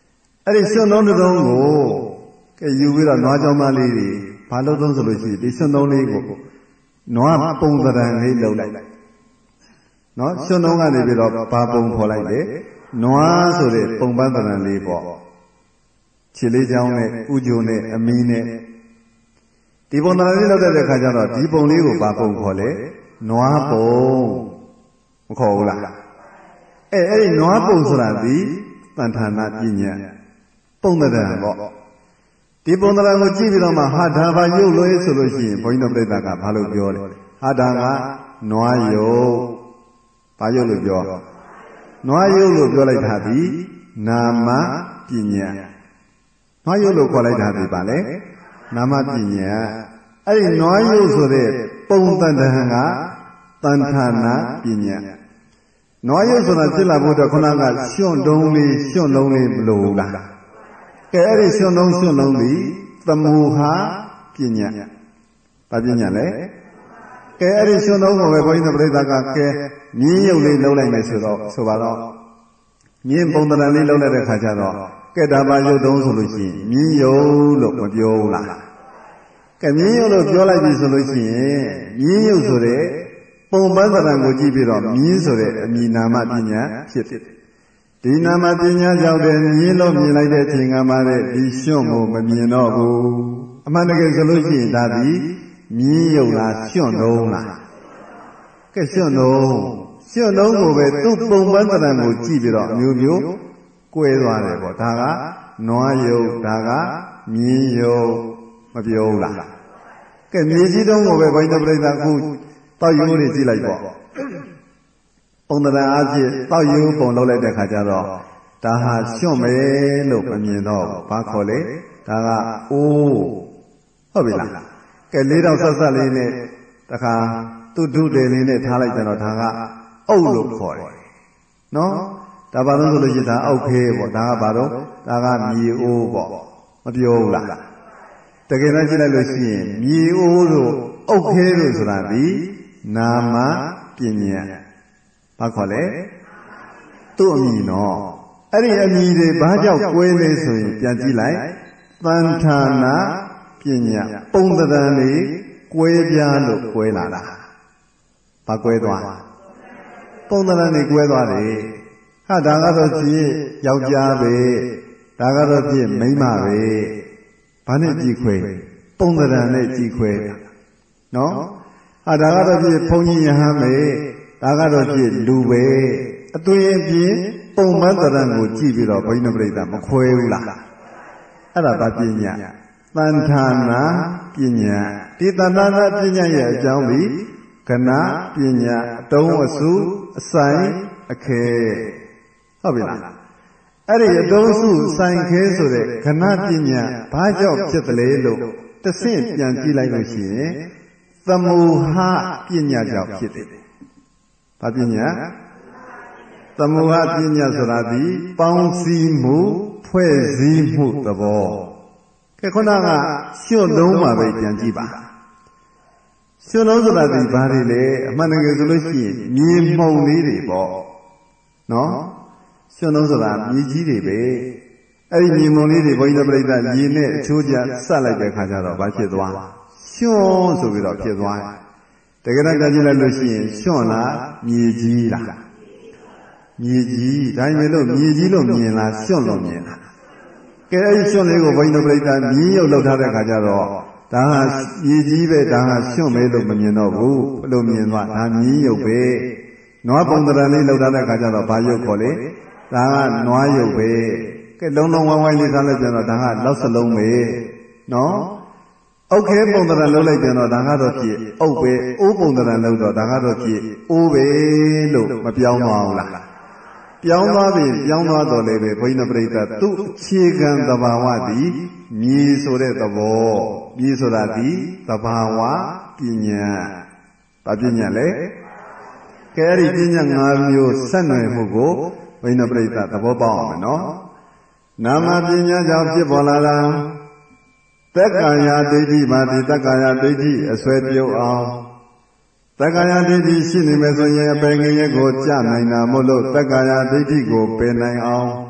အဲ့ဒီရှင်သုံးတုံးကိုကဲယူပြီးတော့နွားကြောင်းသားလေးတွေဘာလို့သုံးဆိုလို့ရှိရင်ဒီရှင်သုံးလေးကိုနွားပုံသဏ္ဍာန်လေးလှုပ်လိုက်နော်ရှင်သုံးကနေပြီးတော့ဘာပုံဖော်လိုက်လေနွားဆိုတဲ့ပုံပန်းသဏ္ဍာန်လေးပေါ့ခြေလေးချောင်းနဲ့ဥကြုံနဲ့အမီးနဲ့ဒီပုံသဏ္ဍာန်လေးလောက်တဲ့ခါကျတော့ဒီပုံလေးကိုဘာပုံခေါ်လဲနွားပုံမခေါ်ဘူးလားအဲအဲ့ဒီနွားပုံဆိုတာဒီတဏ္ဍာနာပညာပုံသဏ္ဍာန်ပေါ့ဒီပုံသဏ္ဍာန်ကိုကြည့်ပြီးတော့မှဟာဒါဘာရုပ်လို့ဆိုလို့ရှိရင်ဘုန်းကြီးတို့ပြိဿကဘာလို့ပြောလဲဟာဒါကနွားရုပ်ဘာရုပ်လို့ပြောနွားရုပ်လို့ပြောလိုက်တာဒီနာမပညာနွားရုပ်လို့ခေါ်လိုက်တာဒီပါလေနာမပညာအဲ့ဒီနွားရုပ်ဆိုတဲ့ပုံတန်တန်ကတန်ထာနာပညာနွားရုပ်ဆိုတာဖြစ်လာဖို့တော့ခုနကရွှွန့်တုံးလေးရွှွန့်လုံးလေးမလိုလားကဲအဲ့ဒီရွှွန့်တုံးရွှွန့်လုံးလေးသမုဟာပညာဘာပညာလဲကဲအဲ့ဒီရွှွန့်တုံးကိုပဲဘုန်းကြီးတို့ပြိဿကကဲမြင်းရုပ်လေးလုံးလိုက်မယ်ဆိုတော့ဆိုပါတော့မြင်းပုံတန်လေးလုံးလိုက်တဲ့ခါကျတော့ကဲဒါပါရုပ်တုံးဆိုလို့ရှိရင်မြင်းရုပ်လို့မပြောဘူးလားကဲမြင်းရုပ်လို့ပြောလိုက်ပြီဆိုလို့ရှိရင်မြင်းရုပ်ဆိုတဲ့ပုံပန်းသဏ္ဍာန်ကိုကြည့်ပြီးတော့မြင်းဆိုတဲ့အမည်နာမပညာဖြစ်တယ်ဒီနာမပညာကြောင့်တည်းမြင်းလို့မြင်လိုက်တဲ့အချိန်ကမှတဲ့ဒီရွှွန့်ကိုမမြင်တော့ဘူးအမှန်တကယ်ဆိုလို့ရှိရင်ဒါဒီမြင်းရုပ်လားရွှွန့်လုံးလားကဲရွှွန့်လုံးရွှွန့်လုံးကိုပဲသူ့ပုံပန်းသဏ္ဍာန်ကိုကြည့်ပြီးတော့အမျိုးမျိုးကွဲသွားတယ်ပေါ့ဒါကနွားရုပ်ဒါကမြင်းရုပ်မပြောဘူးလားကဲမြေကြီးတုံးကိုပဲဘိုင်းတပရိသတ်ခုတောက်ရိုးတွေကြည့်လိုက်ပေါ့ပုံသဏ္ဍာန်အဖြစ်တောက်ရိုးပုံလုပ်လိုက်တဲ့ခါကျတော့ဒါဟာရွှွန့်မယ်လို့မမြင်တော့ဘာခေါ်လဲဒါကအိုးဟုတ်ပြီလားကဲလေးတော့ဆက်ဆက်လေးနဲ့တခါသူ့ဒုတယ်လေးနဲ့ထားလိုက်ကြတော့ဒါကအုပ်လို့ခေါ်တယ်နော်ဒါဘာလို့ဆိုလို့ရှိရင်ဒါအောက်ခဲပေါ့ဒါကဘာတော့ဒါကမြေအိုးပေါ့မပြောဘူးလားတကယ်တမ်းကြည့်လိုက်လို့ရှိရင်မြေအိုးတို့အုတ်ခဲတို့ဆိုတာဒီနာမပညာဘာခေါ်လဲသူ့အမည်နော်အဲ့ဒီအမည်တွေဘာကြောင့်ကွဲလဲဆိုရင်ပြန်ကြည့်လိုက်သံဌာနာပညာပုံသဏ္ဍာန်လေးကွဲပြားလို့ကွဲလာတာဘာကွဲသွားပုံသဏ္ဍာန်လေးကွဲသွားတယ်ဟာဒါကတော့ကြည့်ယောက်ျားပဲဒါကတော့ကြည့်မိန်းမပဲဘာနဲ့ကြည့်ခွဲပုံသဏ္ဍာန်နဲ့ကြည့်ခွဲနော်ဟာဒါကတော့ကြည့်ဘုန်းကြီးယဟန်ပဲဒါကတော့ကြည့်လူပဲအသွင်အပြင်ပုံမှန်သဏ္ဍာန်ကိုကြည့်ပြီးတော့ဘုန်းကြီးပြိဿမခွဲဘူးလားအဲ့ဒါဘာပညာတန်ဌာနာပညာဒီတန်ဌာနာပညာရဲ့အကြောင်းဒီကဏပညာအတုံးအစုအဆိုင်အခဲဟုတ်ပြီလားအဲ့ဒီအတုံးစုဆိုင်ခဲဆိုတဲ့ကဏပညာဘာကြောင့်ဖြစ်တယ်လဲလို့တဆင့်ပြန်ကြည့်လိုက်လို့ရှိရင်သမုဟာပညာကြောင့်ဖြစ်တယ်ဘာပညာသမုဟာပညာဆိုတာဒီပေါင်းစည်းမှုဖွဲ့စည်းမှုသဘောကဲခုနကရွှွန့်လုံးမှာပဲပြန်ကြည့်ပါရွှွန့်လုံးဆိုတာဒီဘာတွေလဲအမှန်တကယ်ဆိုလို့ရှိရင်မြေမှုံလေးတွေပေါ့နော်ရွှွန့်လုံးဆိုတာမြေကြီးတွေပဲအဲ့ဒီမြေမှုံလေးတွေဘုန်းကြီးတို့ပြိဿရေနဲ့အချိုးကျဆက်လိုက်တဲ့ခါကျတော့ဘာဖြစ်သွားရွှွန့်ဆိုပြီးတော့ဖြစ်သွားတကယ်တော့ကြည့်လိုက်လို့ရှိရင်ရွှွန့်လားမြေကြီးလားမြေကြီးဒါပေမဲ့လို့မြေကြီးလို့မြင်လားရွှွန့်လို့မြင်လားကဲအဲ့ဒီရွှွန့်လေးကိုဘုန်းကြီးတို့ပြိဿမြင်းရုပ်လောက်ထားတဲ့ခါကျတော့ဒါဟာမြေကြီးပဲဒါဟာရွှွန့်မဲလို့မမြင်တော့ဘူးဘယ်လိုမြင်သွားဒါမြင်းရုပ်ပဲနွားပုံသဏ္ဍာန်လေးလောက်ထားတဲ့ခါကျတော့ဘာရုပ်ခေါ်လဲဒါကနွားရုပ်ပဲကဲလုံးလုံးဝိုင်းဝိုင်းလေးထားလိုက်ပြန်တော့ဒါကလောက်စလုံးပဲနော်အုတ်ခဲပုံသဏ္ဍာန်လုံးလိုက်ပြန်တော့ဒါကတော့ကြည့်အုတ်ပဲအိုးပုံသဏ္ဍာန်လုံးတော့ဒါကတော့ကြည့်အိုးပဲလို့မပြောင်းသွားဘူးလားပြောင်းသွားပြီပြောင်းသွားတော့လေပဲဘုန်းကြီးတို့ပြိဿသူ့အခြေခံသဘာဝသည်မြေဆိုတဲ့သဘောမြေဆိုတာဒီသဘာဝပညာဘာပညာလဲကဲအဲ့ဒီပညာ၅မျိုးဆက်နွယ်မှုကိုဘုန်းကြီးတို့ပြိဿသဘောပေါက်အောင်မယ်နော်နာမပညာကြောင့်ဖြစ်ပေါ်လာတာတက္ကာယဒိဋ္ဌိမှာဒီတက္ကာယဒိဋ္ဌိအစွဲပြုတ်အောင်တက္ကာယဒိဋ္ဌိရှိနေမယ်ဆိုရင်အပယ်ငရဲကိုကြနိုင်တာမို့လို့တက္ကာယဒိဋ္ဌိကိုပယ်နိုင်အောင်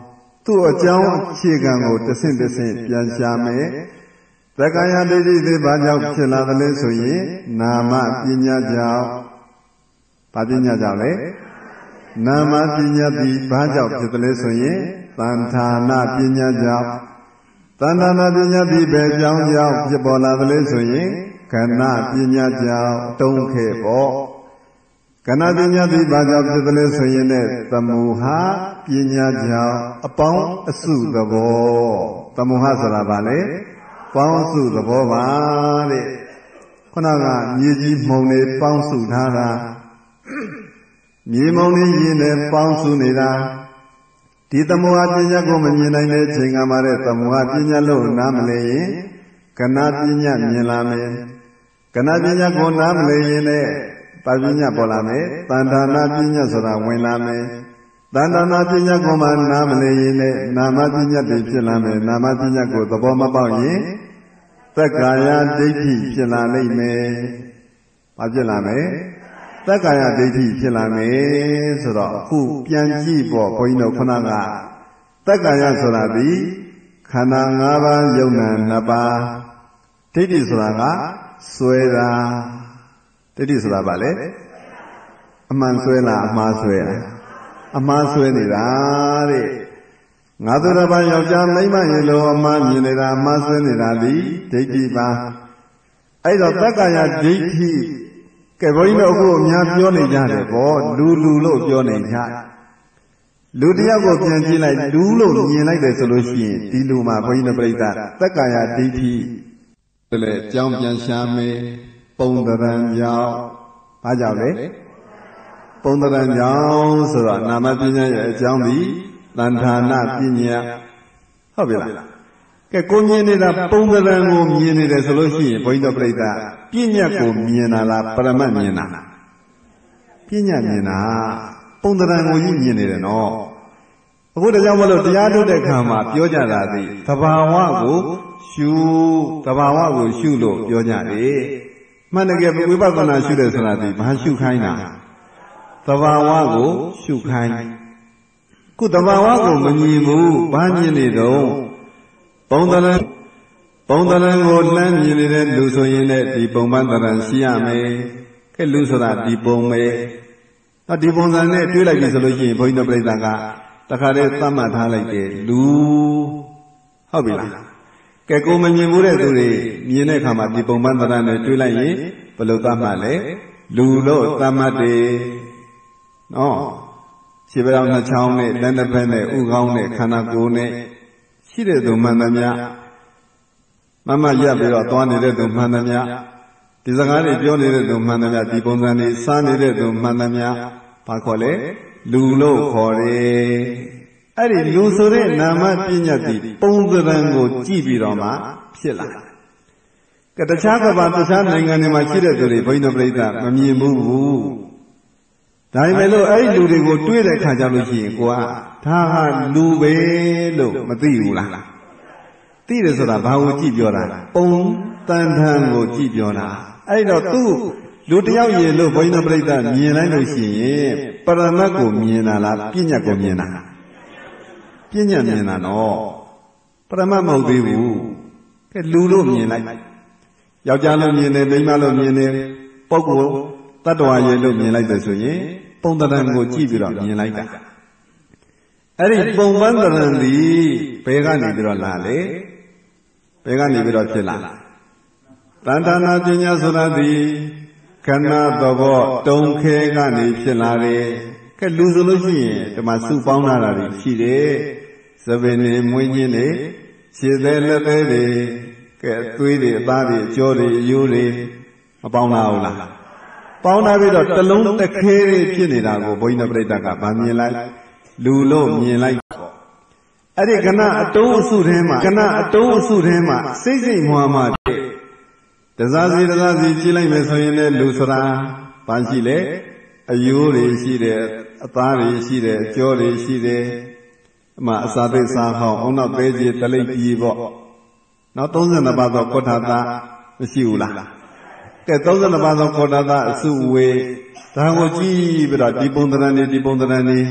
သူ့အကြောင်းအခြေခံကိုတစ်ဆင့်တစ်ဆင့်ပြန်ရှာမယ်သက္ကာယဒိဋ္ဌိတွေဘာကြောင့်ဖြစ်လာသလဲဆိုရင်နာမပညာကြောင့်ဘာပညာကြောင့်လဲနာမပညာသည်ဘာကြောင့်ဖြစ်သလဲဆိုရင်သံဌာနပညာကြောင့်သံဌာနပညာသည်ဘယ်ကြောင့်ကြောင့်ဖြစ်ပေါ်လာသလဲဆိုရင်ခဏပညာကြောင့်တုံးခဲ့ပေါ့ခဏပညာသည်ဘာကြောင့်ဖြစ်သလဲဆိုရင်လည်းသမုဟာပညာကြောင့်အပေါင်းအစုသဘောသမုဟာဆိုတာဘာလဲပေါင်းစုသဘောပါတဲ့ခုနကမြေကြီးမှုန်နေပေါင်းစုထားတာမြေမုံနေရင်လည်းပေါင်းစုနေတာဒီသမုဟာပညာကိုမမြင်နိုင်တဲ့ချိန်ကမှတဲ့သမုဟာပညာလို့နားမလဲရင်ကဏပညာမြင်လာမယ်ကဏပညာကိုနားမလဲရင်လည်းပါပညာပေါ်လာမယ်တန်ဌာနာပညာဆိုတာဝင်လာမယ်တန်ဌာနာပညာကိုမှနားမလဲရင်လည်းနာမပညာတွေဖြစ်လာမယ်နာမပညာကိုသဘောမပေါက်ရင်သက္ကာယဒိဋ္ဌိဖြစ်လာလိမ့်မယ်ဘာဖြစ်လာမယ်သက္ကာယဒိဋ္ဌိဖြစ်လာမယ်ဆိုတော့အခုပြန်ကြည့်ပေါ့ဘုန်းကြီးတို့ခုနကသက္ကာယဆိုတာဒီခန္ဓာ၅ပါးယုံနာနှစ်ပါးဒိဋ္ဌိဆိုတာကစွဲတာဒိဋ္ဌိဆိုတာဘာလဲအမှန်စွဲလားအမှားစွဲလားအမှားစွဲနေတာတဲ့ငါတို့တစ်ပါးယောက်ျားမိန်းမရေလိုအမှားမြင်နေတာအမှားစွဲနေတာဒီဒိဋ္ဌိပါအဲ့တော့သက္ကာယဒိဋ္ဌိကဲဘုန်းကြီးတို့အခုအများပြောနေကြတယ်ဗောလူလူလို့ပြောနေကြလူတယောက်ကိုပြန်ကြည့်လိုက်လူလို့မြင်လိုက်တယ်ဆိုလို့ရှိရင်ဒီလူမှာဘုန်းကြီးတို့ပြိဿသက္ကာယဒိဋ္ဌိလည်းအကြောင်းပြန်ရှာမယ်ပုံတရံကြောင့်ဘာကြောင့်လဲပုံတရံကြောင့်ဆိုတော့နာမပညာရဲ့အကြောင်းဒီသံဌာနပညာဟုတ်ပြီလားကဲကိုမြင်နေတာပုံတရံကိုမြင်နေတယ်ဆိုလို့ရှိရင်ဘုန်းကြီးတို့ပြိဿပညာကိုမြင်တာလားပရမတ်မြင်တာပညာမြင်တာပုံတရံကိုကြီးမြင်နေတယ်နော်အခုတကြောင်မလို့တရားထုတ်တဲ့ခါမှာပြောကြတာဒီသဘာဝကိုရှုသဘာဝကိုရှုလို့ပြောကြတယ်မှန်တကယ်ဝိပဿနာရှုတယ်ဆိုတာဒီဘာရှုခိုင်းတာသဘာဝကိုရှုခိုင်းခုသဘာဝကိုမမြင်ဘူးဘာမြင်နေတော့ပုံတရံပုံတရံကိုလမ်းမြင်နေတဲ့လူဆိုရင်လည်းဒီပုံပန်းတရံရှိရမယ်ကဲလူဆိုတာဒီပုံပဲတော့ဒီပုံစံနဲ့တွေးလိုက်ပြီဆိုလို့ရှိရင်ဘုန်းကြီးတို့ပြိဿကတခါတည်းသတ်မှတ်ထားလိုက်တယ်လူဟုတ်ပြီလားကဲကိုမမြင်ဘူးတဲ့သူတွေမြင်တဲ့အခါမှာဒီပုံပန်းတရံနဲ့တွေးလိုက်ရင်ဘယ်လိုသတ်မှတ်လဲလူလို့သတ်မှတ်တယ်နော်ခြေပြောင်နှချောင်းနဲ့လက်တစ်ဖက်နဲ့ဥကောင်းနဲ့ခန္ဓာကိုယ်နဲ့ရှိတဲ့သူမှန်သမျှမမရပ်ပြီးတော့သွားနေတဲ့သူမှန်သမျှဒီစကားတွေပြောနေတဲ့သူမှန်သမျှဒီပုံစံတွေစားနေတဲ့သူမှန်သမျှဘာခေါ်လဲလူလို့ခေါ်တယ်အဲ့ဒီလူဆိုတဲ့နာမပညာတိပုံသဏ္ဍာန်ကိုကြည့်ပြီးတော့မှဖြစ်လာကဲတခြားကဘာတခြားနိုင်ငံတွေမှာရှိတဲ့သူတွေဘုန်းကြီးတို့ပြိဿမမြင်ဘူးဒါပေမဲ့လို့အဲ့ဒီလူတွေကိုတွေးတဲ့ခါကျလို့ရှိရင်ကိုကဒါဟာလူပဲလို့မသိဘူးလားသိတယ်ဆိုတာဘာကိုကြည့်ပြောတာပုံတန်ထန်ကိုကြည့်ပြောတာအဲ့တော့သူ့လူတယောက်ရေလို့ဘုန်းကြီးတို့ပြိဿမြင်လိုက်လို့ရှိရင်ပရမတ်ကိုမြင်တာလားပညာကိုမြင်တာပညာမြင်တာနော်ပရမတ်မဟုတ်သေးဘူးကဲလူလို့မြင်လိုက်ယောက်ျားလို့မြင်တယ်မိန်းမလို့မြင်တယ်ပုဂ္ဂိုလ်တတ္တဝါရေလို့မြင်လိုက်တယ်ဆိုရင်ပုံတရံကိုကြည့်ပြီးတော့မြင်လိုက်တာအဲ့ဒီပုံပန်းတရံဒီဘယ်ကနေပြီးတော့လာလဲဘယ်ကနေပြီးတော့ဖြစ်လာတန်ဌာနာပညာဆိုတာဒီခဏသဘောတုံခဲကနေဖြစ်လာတယ်ကဲလူဆိုလို့ရှိရင်ဒီမှာစုပေါင်းလာတာတွေရှိတယ်သပင်တွေမွေးညင်းတွေခြေသေးလက်သေးတွေကဲသွေးတွေအသားတွေအကြောတွေအယိုးတွေမပေါင်းလာဘူးလားပေါင်းလာပြီးတော့တလုံးတစ်ခဲဖြစ်နေတာကိုဘုန်းကြီးတို့ပြိဿကဗာမြင်လိုက်လူလို့မြင်လိုက်ပေါ့အဲ့ဒီကဏအတုံးအစုထဲမှာကဏအတုံးအစုထဲမှာစိတ်စိတ်မွားမှတဲ့တစားစီတစားစီကြည့်လိုက်မယ်ဆိုရင်လည်းလူဆိုတာဘာရှိလဲအယိုးတွေရှိတယ်အသားတွေရှိတယ်အကြောတွေရှိတယ်အမှအစာသိစားဟောင်းအောင်နောက်သေးကြီးတလိပ်ကြီးပေါ့နောက်သုံးဆယ်နှစ်ပါးသောကောဋ္ဌတာမရှိဘူးလားကဲသုံးဆယ်နှစ်ပါးသောကောဋ္ဌတာအစုဝေဒါကိုကြည့်ပြီးတော့ဒီပုံသဏ္ဍာန်တွေဒီပုံသဏ္ဍာန်တွေ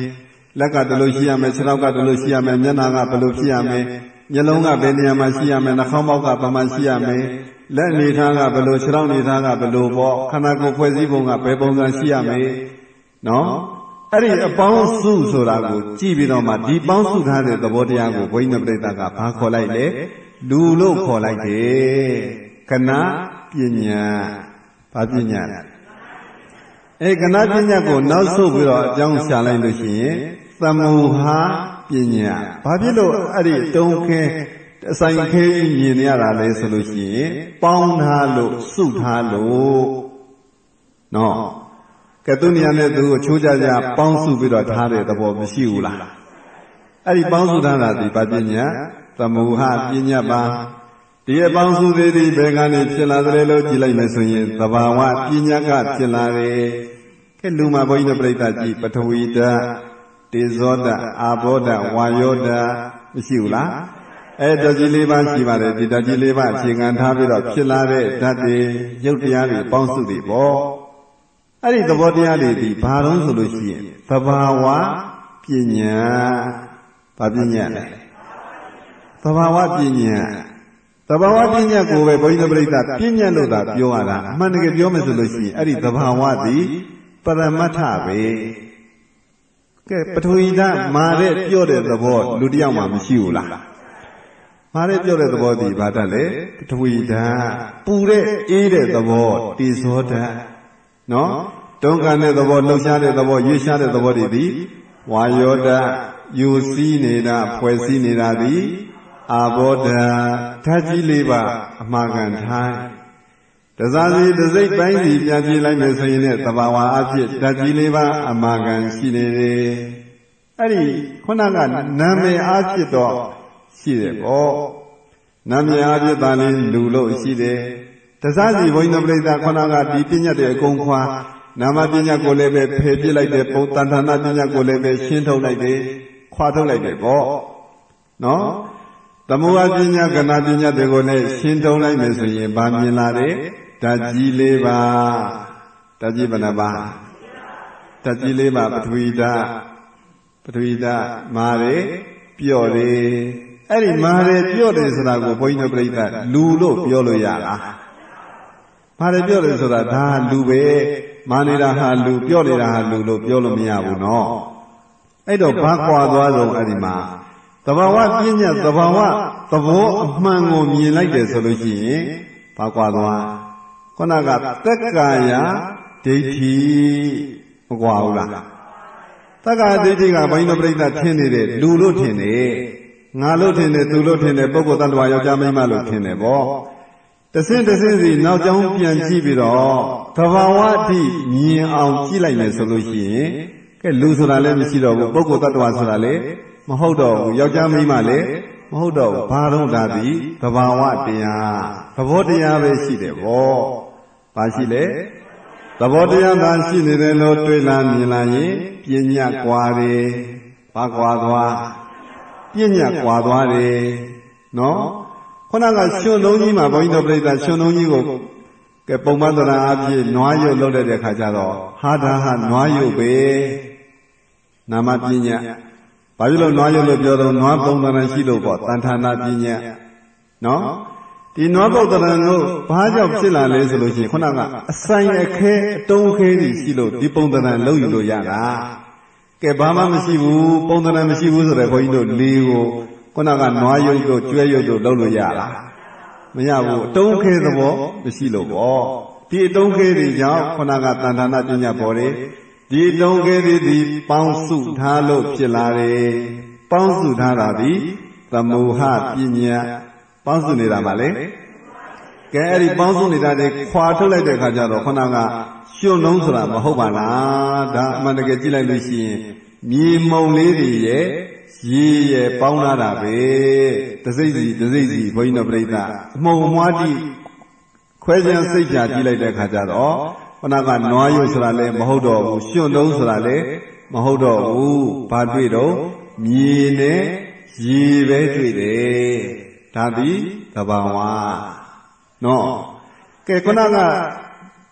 လက်ကတလို့ရှိရမယ်ခြေထောက်ကတလို့ရှိရမယ်မျက်နှာကဘယ်လိုဖြစ်ရမယ်မျက်လုံးကဘယ်နေရာမှာရှိရမယ်နှာခေါင်းပေါက်ကဘာမှရှိရမယ်လက်နေထားကဘယ်လိုခြေထောက်နေထားကဘယ်လိုပေါ့ခန္ဓာကိုယ်ဖွဲ့စည်းပုံကဘယ်ပုံစံရှိရမယ်နော်အဲ့ဒီအပေါင်းစုဆိုတာကိုကြည့်ပြီးတော့မှဒီပေါင်းစုထားတဲ့သဘောတရားကိုဘုန်းကြီးပြိဿကဘာခေါ်လိုက်လဲလူလို့ခေါ်လိုက်တယ်ကဏပညာဘာပညာလဲအဲကဏပညာကိုနောက်ဆုတ်ပြီးတော့အကြောင်းရှာလိုက်လို့ရှိရင်သမုဟာပညာဘာဖြစ်လို့အဲ့ဒီတုံးခဲအဆိုင်ခဲမြင်ရတာလဲဆိုလို့ရှိရင်ပေါင်းထားလို့စုထားလို့နော်ကဲသူနေရာနဲ့သူကိုချိုးကြကြပေါင်းစုပြီးတော့ထားတဲ့သဘောမရှိဘူးလားအဲ့ဒီပေါင်းစုထားတာဒီဘာပညာသမုဟာပညာပါဒီအပေါင်းစုသေးသည်ဘယ်ကနေဖြစ်လာတယ်လို့ကြည့်လိုက်မယ်ဆိုရင်သဘာဝပညာကဖြစ်လာတယ်ကဲလူမှာဘုန်းကြီးတို့ပြိဿကြည့်ပထဝီဓာတ်တေဇောဓာတ်အာဘောဓာတ်ဝါယောဓာတ်မရှိဘူးလားအဲဓာတ်ကြီးလေးပါးရှိပါတယ်ဒီဓာတ်ကြီးလေးပါးအခြေခံထားပြီးတော့ဖြစ်လာတဲ့ဓာတ်တွေရုပ်တရားတွေပေါင်းစုတွေပေါ့အဲ့ဒီသဘောတရားတွေဒီဘာလို့ဆိုလို့ရှိရင်သဘာဝပညာဘာပညာလဲသဘာဝပညာသဘာဝပညာကိုပဲဘုန်းကြီးတို့ပြိဿပညာလို့သာပြောရတာအမှန်တကယ်ပြောမယ်ဆိုလို့ရှိရင်အဲ့ဒီသဘာဝသည်ပရမတ္ထပဲကဲပထဝီဓာတ်မာတဲ့ပြော့တဲ့သဘောလူတယောက်မှမရှိဘူးလားမာတဲ့ပြော့တဲ့သဘောဒီဘာဓာတ်လဲပထဝီဓာတ်ပူတဲ့အေးတဲ့သဘောတေဇောဓာတ်နော်တုံးကန်တဲ့သဘောလှုပ်ရှားတဲ့သဘောရွေ့ရှားတဲ့သဘောတွေဒီဝါယောဓာတ်ယူစည်းနေတာဖွဲ့စည်းနေတာဒီအာဘောဓာတ်ဓာတ်ကြီးလေးပါအမှားကန်ထိုင်းတစားစီတစိတ်ပိုင်းစီပြန်ကြည့်လိုက်မယ်ဆိုရင်လည်းသဘာဝအဖြစ်ဓာတ်ကြီးလေးပါအမှားကန်ရှိနေတယ်အဲ့ဒီခုနကနာမည်အဖြစ်တော့ရှိတယ်ပေါ့နာမည်အဖြစ်သာလေးလူလို့ရှိတယ်တစားစီဘုန်းကြီးတို့ပြိဿခုနကဒီပညာတဲ့အကုန်ခွာနာမပညာကိုလည်းပဲဖယ်ပြစ်လိုက်တယ်ပုံတန်ဌာနပညာကိုလည်းပဲရှင်းထုတ်လိုက်တယ်ခွာထုတ်လိုက်တယ်ပေါ့နော်သမုဟာပညာကဏပညာတွေကိုလည်းရှင်းထုတ်လိုက်မယ်ဆိုရင်ဗာမြင်လာတယ်ဓာတ်ကြီးလေးပါဓာတ်ကြီးဘယ်နှပါဓာတ်ကြီးလေးပါပထဝီဓာတ်ပထဝီဓာတ်မာတယ်ပြော့တယ်အဲ့ဒီမာတယ်ပြော့တယ်ဆိုတာကိုဘုန်းကြီးတို့ပြိဿလူလို့ပြောလို့ရလားမာတယ်ပြော့တယ်ဆိုတာဒါလူပဲမာနေတာဟာလူပြော့နေတာဟာလူလို့ပြောလို့မရဘူးနော်အဲ့တော့ဘာကွာသွားဆုံးအဲ့ဒီမှာသဘာဝပညာသဘာဝသဘောအမှန်ကိုမြင်လိုက်တယ်ဆိုလို့ရှိရင်ဘာကွာသွားခုနကတက္ကာယဒိဋ္ဌိမကွာဘူးလားတက္ကာဒိဋ္ဌိကဘိုင်းတော်ပြိဿထင်နေတယ်လူလို့ထင်တယ်ငါလို့ထင်တယ်သူလို့ထင်တယ်ပုဂ္ဂိုလ်တ attva ယောက်ျားမိန်းမလို့ထင်တယ်ပေါ့တဆင့်တဆင့်စီနောက်ကြောင်းပြန်ကြည့်ပြီးတော့သဘာဝအထိမြင်အောင်ကြည့်လိုက်မယ်ဆိုလို့ရှိရင်ကဲလူဆိုတာလည်းမရှိတော့ဘူးပုဂ္ဂိုလ်တ attva ဆိုတာလည်းမဟုတ်တော့ဘူးယောက်ျားမိန်းမလည်းမဟုတ်တော့ဘူးဘာတော့ဒါသည်သဘာဝတရားသဘောတရားပဲရှိတယ်ဗောဘာရှိလဲသဘောတရားသာရှိနေတယ်လို့တွေးလာမြင်လာရင်ပညာကွာတယ်ဘာကွာသွားပညာကွာသွားတယ်နော်ခုနကရှင်လုံးကြီးမှာဘုန်းကြီးတို့ပြိဿရှင်လုံးကြီးကိုကဲပုံမှန်တရားအဖြစ်နွားရုပ်လုပ်တဲ့ခါကျတော့ဟာဒါဟာနွားရုပ်ပဲနာမပညာဘာဖြစ်လို့နွားရုပ်လို့ပြောတော့နွားပုံသဏ္ဍာန်ရှိလို့ပေါ့တန်ထာနာပညာနော်ဒီနွားပုံသဏ္ဍာန်ကိုဘာကြောင့်ဖြစ်လာလဲဆိုလို့ရှိရင်ခုနကအဆိုင်အခဲအတုံးခဲကြီးရှိလို့ဒီပုံသဏ္ဍာန်လုပ်ယူလို့ရတာကဲဘာမှမရှိဘူးပုံသဏ္ဍာန်မရှိဘူးဆိုတော့ဘုန်းကြီးတို့လေးကိုခုနကနွားရုပ်တို့ကျွဲရုပ်တို့လုပ်လို့ရလားမရဘူးအတုံးခဲသဘောမရှိလို့ပေါ့ဒီအတုံးခဲတွေကြောင့်ခုနကတန်ထာနာပညာပေါ်တယ်ဒီအတုံးခဲတွေဒီပေါင်းစုထားလို့ဖြစ်လာတယ်ပေါင်းစုထားတာဒီသမုဟပညာပေါင်းစုနေတာပါလေကဲအဲ့ဒီပေါင်းစုနေတာတွေခွာထုတ်လိုက်တဲ့အခါကျတော့ခုနကရှင်လုံးဆိုတာမဟုတ်ပါလားဒါအမှန်တကယ်ကြည့်လိုက်လို့ရှိရင်မြေမုံလေးတွေရဲ့ရေရဲ့ပေါင်းလာတာပဲတစိမ့်စီတစိမ့်စီဘုန်းကြီးတို့ပြိဿအမုံမွားတိခွဲခြားစိတ်ချကြည့်လိုက်တဲ့အခါကျတော့ခုနကနွားရုပ်ဆိုတာလည်းမဟုတ်တော့ဘူးရှင်လုံးဆိုတာလည်းမဟုတ်တော့ဘူးဘာတွေ့တော့မြေနဲ့ရေပဲတွေ့တယ်ဒါသည်သဘာဝနော်ကဲခုနက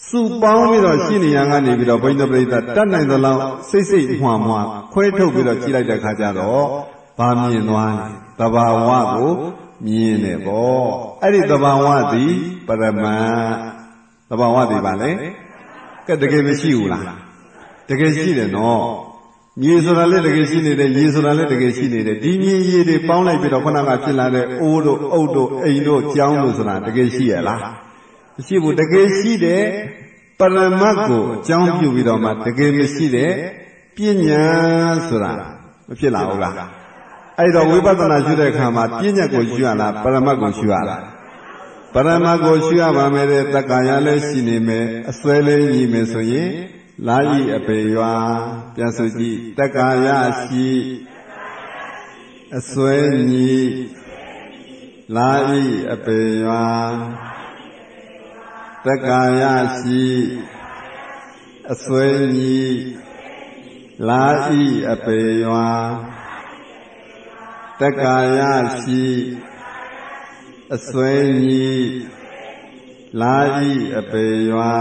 စုပေါင်းပြီးတော့ရှိနေရန်ကနေပြီးတော့ဘုန်းကြီးတို့ပြိဿတတ်နိုင်သလောက်စိတ်စိတ်မှွာမှွာခွဲထုတ်ပြီးတော့ကြည့်လိုက်တဲ့ခါကျတော့ဗာမြင်သွားတယ်သဘာဝကိုမြင်တယ်ပေါ့အဲ့ဒီသဘာဝသည်ပရမတ်သဘာဝသည်ပါလေကဲတကယ်မရှိဘူးလားတကယ်ရှိတယ်နော်မြေဆိုတာလည်းတကယ်ရှိနေတယ်ရေဆိုတာလည်းတကယ်ရှိနေတယ်ဒီမြေရေတွေပေါင်းလိုက်ပြီးတော့ခဏကဖြစ်လာတဲ့အိုးတို့အုတ်တို့အိမ်တို့ကြောင်းတို့ဆိုတာတကယ်ရှိရလားမရှိဘူးတကယ်ရှိတဲ့ပရမတ်ကိုအကြောင်းပြုပြီးတော့မှတကယ်မရှိတဲ့ပညာဆိုတာမဖြစ်လာဘူးလားအဲ့တော့ဝိပဿနာရှုတဲ့အခါမှာပညာကိုရှုရလားပရမတ်ကိုရှုရလားပရမတ်ကိုရှုရပါမယ်တဲ့တက္ကာယလည်းရှိနေမယ်အစွဲလည်းညီမယ်ဆိုရင်လာဤအပေရွာပြန်ဆိုကြည့်တက္ကာယရှိအစွဲညီလာဤအပေရွာတက္ကာယရှိအစွဲညီလာဤအပေရွာတက္ကာယရှိအစွဲညီလာဤအပေရွာ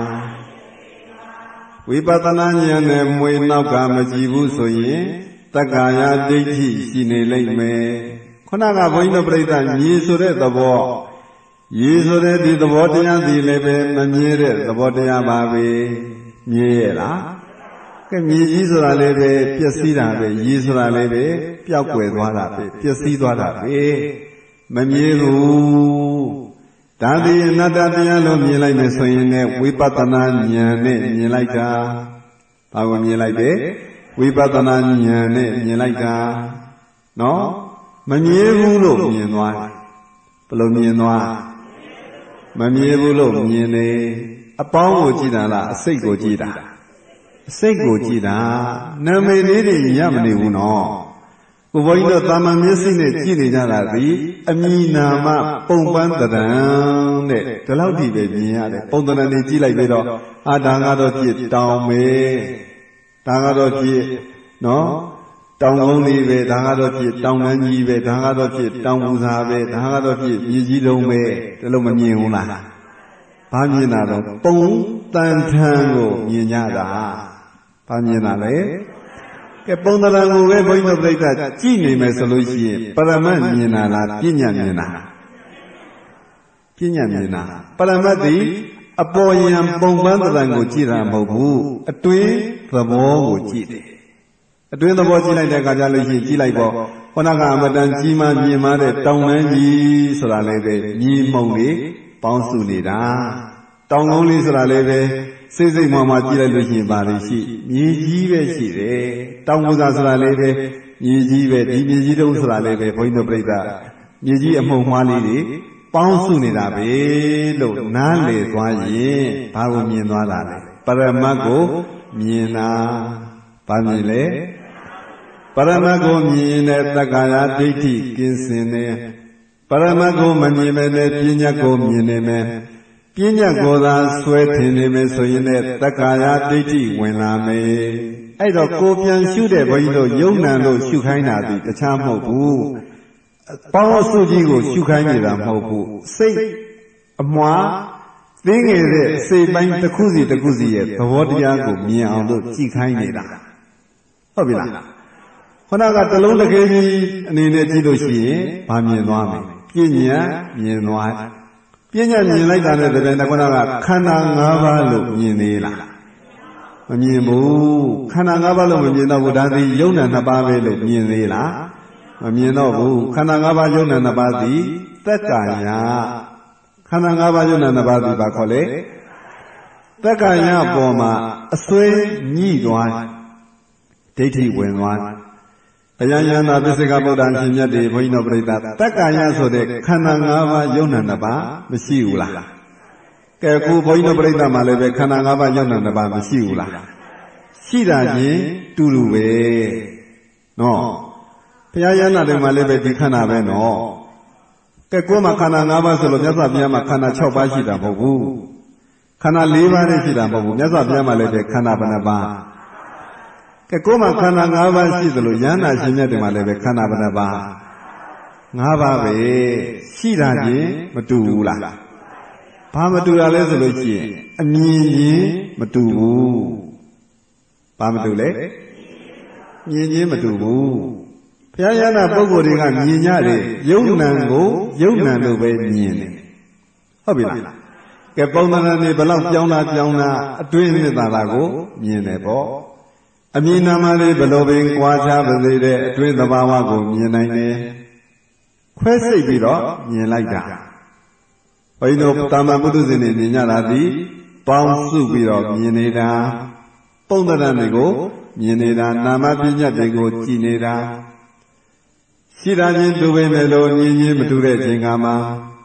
ဝိပဿနာဉာဏ်နဲ့မွေနောက်ကမကြည့်ဘူးဆိုရင်တက္ကာယဒိဋ္ဌိရှိနေလိမ့်မယ်ခုနကဘုန်းကြီးတို့ပြိဿညီဆိုတဲ့သဘောရေဆိုတဲ့ဒီသဘောတရားဒီလည်းပဲမမြဲတဲ့သဘောတရားပါပဲမြဲရလားကဲမြေကြီးဆိုတာလည်းပဲပျက်စီးတာပဲရေဆိုတာလည်းပဲပျောက်ကွယ်သွားတာပဲပျက်စီးသွားတာပဲမမြဲဘူးဒါဒီအနတ္တတရားလို့မြင်လိုက်မယ်ဆိုရင်လည်းဝိပဿနာဉာဏ်နဲ့မြင်လိုက်တာဘာကိုမြင်လိုက်တယ်ဝိပဿနာဉာဏ်နဲ့မြင်လိုက်တာနော်မမြဲဘူးလို့မြင်သွားဘယ်လိုမြင်သွားမမြဲဘူးလို့မြင်နေအပေါင်းကိုကြည့်တာလားအစိတ်ကိုကြည့်တာအစိတ်ကိုကြည့်တာနာမည်လေးတွေရမနေဘူးနော်ဘုရားကြီးတို့တာမန်မျက်စိနဲ့ကြည့်နေကြတာဒီအမည်နာမပုံပန်းတရံတဲ့ဒီလောက်ထိပဲမြင်ရတယ်ပုံတရံတွေကြည့်လိုက်ပြီးတော့အာဒါကတော့ကြည့်တောင်ပဲဒါကတော့ကြည့်နော်တောင်ကုန်းလေးပဲဒါကတော့ကြည့်တောင်တန်းကြီးပဲဒါကတော့ကြည့်တောင်ပူဇာပဲဒါကတော့ကြည့်မြေကြီးလုံးပဲဒီလိုမမြင်ဘူးလားဘာမြင်တာတော့ပုံတန်ထန်ကိုမြင်ကြတာဘာမြင်တာလဲကဲပုံတရံကိုပဲဘုန်းကြီးတို့ပြိဿကြည့်နေမယ်ဆိုလို့ရှိရင်ပရမတ်မြင်တာလားပညာမြင်တာပညာမြင်တာပရမတ်ဒီအပေါ်ယံပုံပန်းတရံကိုကြည့်တာမဟုတ်ဘူးအတွင်းသဘောကိုကြည့်တယ်အတွင်းသဘောကြည့်လိုက်တဲ့အခါကျလို့ရှိရင်ကြည့်လိုက်ပေါ့ခொနကအမတန်ကြီးမားမြင်မားတဲ့တောင်လန်းကြီးဆိုတာလည်းပဲမြေမှုံလေးပေါင်းစုနေတာတောင်ကုန်းလေးဆိုတာလည်းပဲစိတ်စိတ်မှမှကြည့်လိုက်လို့ရှိရင်ပါလိမ့်ရှိမြေကြီးပဲရှိတယ်တောင်ပူဇာဆိုတာလည်းပဲမြေကြီးပဲဒီမြေကြီးတုံးဆိုတာလည်းပဲဘုန်းကြီးတို့ပြိဿမြေကြီးအမှုံမှားလေးတွေပေါင်းစုနေတာပဲလို့နားလေသွားရင်ဘာကိုမြင်သွားတာလဲပရမတ်ကိုမြင်တာဘာမြင်လဲပရမတ်ကိုမြင်တဲ့တက္ကာယဒိဋ္ဌိကင်းစင်တယ်ပရမတ်ကိုမမြင်ပဲနဲ့ပညာကိုမြင်နေမယ်ပညာကိုသာဆွဲထင်နေမယ်ဆိုရင်လည်းတက္ကာယဒိဋ္ဌိဝင်လာမယ်အဲ့တော့ကိုပြန်ရှုတဲ့ဘုန်းကြီးတို့ယုံနံလို့ရှုခိုင်းတာဒီတခြားမဟုတ်ဘူးပေါင်းစုကြီးကိုရှုခိုင်းနေတာမဟုတ်ဘူးစိတ်အမွာသိငယ်တဲ့စိတ်ပိုင်းတစ်ခုစီတစ်ခုစီရဲ့သဘောတရားကိုမြင်အောင်လို့ကြည့်ခိုင်းနေတာဟုတ်ပြီလားခုနကတလုံးတကယ်ကြီးအနေနဲ့ကြည့်လို့ရှိရင်ဘာမြင်သွားမလဲပညာမြင်သွားပညာမြင်လိုက်တာနဲ့တကယ်ခုနကခန္ဓာ၅ပါးလို့မြင်သေးလားမမြင်ဘူးခန္ဓာ၅ပါးလို့မမြင်တော့ဘူးဒါသည်ယုံနာနှစ်ပါးပဲလို့မြင်သေးလားမမြင်တော့ဘူးခန္ဓာ၅ပါးယုံနာနှစ်ပါးသည်တက္ကာယခန္ဓာ၅ပါးယုံနာနှစ်ပါးသည်ဘာခေါ်လဲတက္ကာယပေါ်မှာအစွဲညှိသွားဒိဋ္ဌိဝင်သွားအယံယန္တာပစ္စေကဗုဒ္ဓံရှင်မြတ်တွေဘုန်းကြီးတို့ပြိဿတက္ကာယဆိုတဲ့ခန္ဓာ၅ပါးယုံနာနှစ်ပါးမရှိဘူးလားကဲခုဘုန်းကြီးတို့ပြိဿမှာလည်းပဲခန္ဓာ၅ပါးယုံနာနှစ်ပါးမရှိဘူးလားရှိတာချင်းတူတူပဲနော်ဘုရားယန္တာတွေမှာလည်းပဲဒီခန္ဓာပဲနော်ကဲကိုယ်မှာခန္ဓာ၅ပါးဆိုလို့မြတ်စွာဘုရားမှာခန္ဓာ၆ပါးရှိတာမဟုတ်ဘူးခန္ဓာ၄ပါးနဲ့ရှိတာမဟုတ်ဘူးမြတ်စွာဘုရားမှာလည်းပဲခန္ဓာဘယ်နှပါးကဲကိုယ်မှာခန္ဓာ၅ပါးရှိသလိုယန္တာရှင်မြတ်တွေမှာလည်းပဲခန္ဓာဘယ်နှပါး၅ပါးပဲရှိတာချင်းမတူဘူးလားဘာမတူတာလဲဆိုလို့ရှိရင်အမြင်ချင်းမတူဘူးဘာမတူလဲမြင်ချင်းမတူဘူးဘုရားရဟန္တာပုဂ္ဂိုလ်တွေကမြင်ကြတယ်ယုံနံကိုယုံနံလို့ပဲမြင်တယ်ဟုတ်ပြီလားကဲပုံသဏ္ဍာန်တွေဘယ်လောက်ပြောင်းလာပြောင်းလာအတွင်းနှစ်သာတာကိုမြင်တယ်ပေါ့အမြင်နာမလေးဘယ်လိုပင်ကြွားချပါသေးတဲ့အတွင်းသဘာဝကိုမြင်နိုင်တယ်ခွဲစိတ်ပြီးတော့မြင်လိုက်တာဘုန်းကြီးတို့တာမန်ပုထုဇဉ်တွေမြင်ကြတာဒီပေါင်းစုပြီးတော့မြင်နေတာပုံသဏ္ဍာန်တွေကိုမြင်နေတာနာမပညာတွေကိုကြည်နေတာရှိတာချင်းတူပေမဲ့လို့မြင်ချင်းမတူတဲ့ချိန်ကမှာ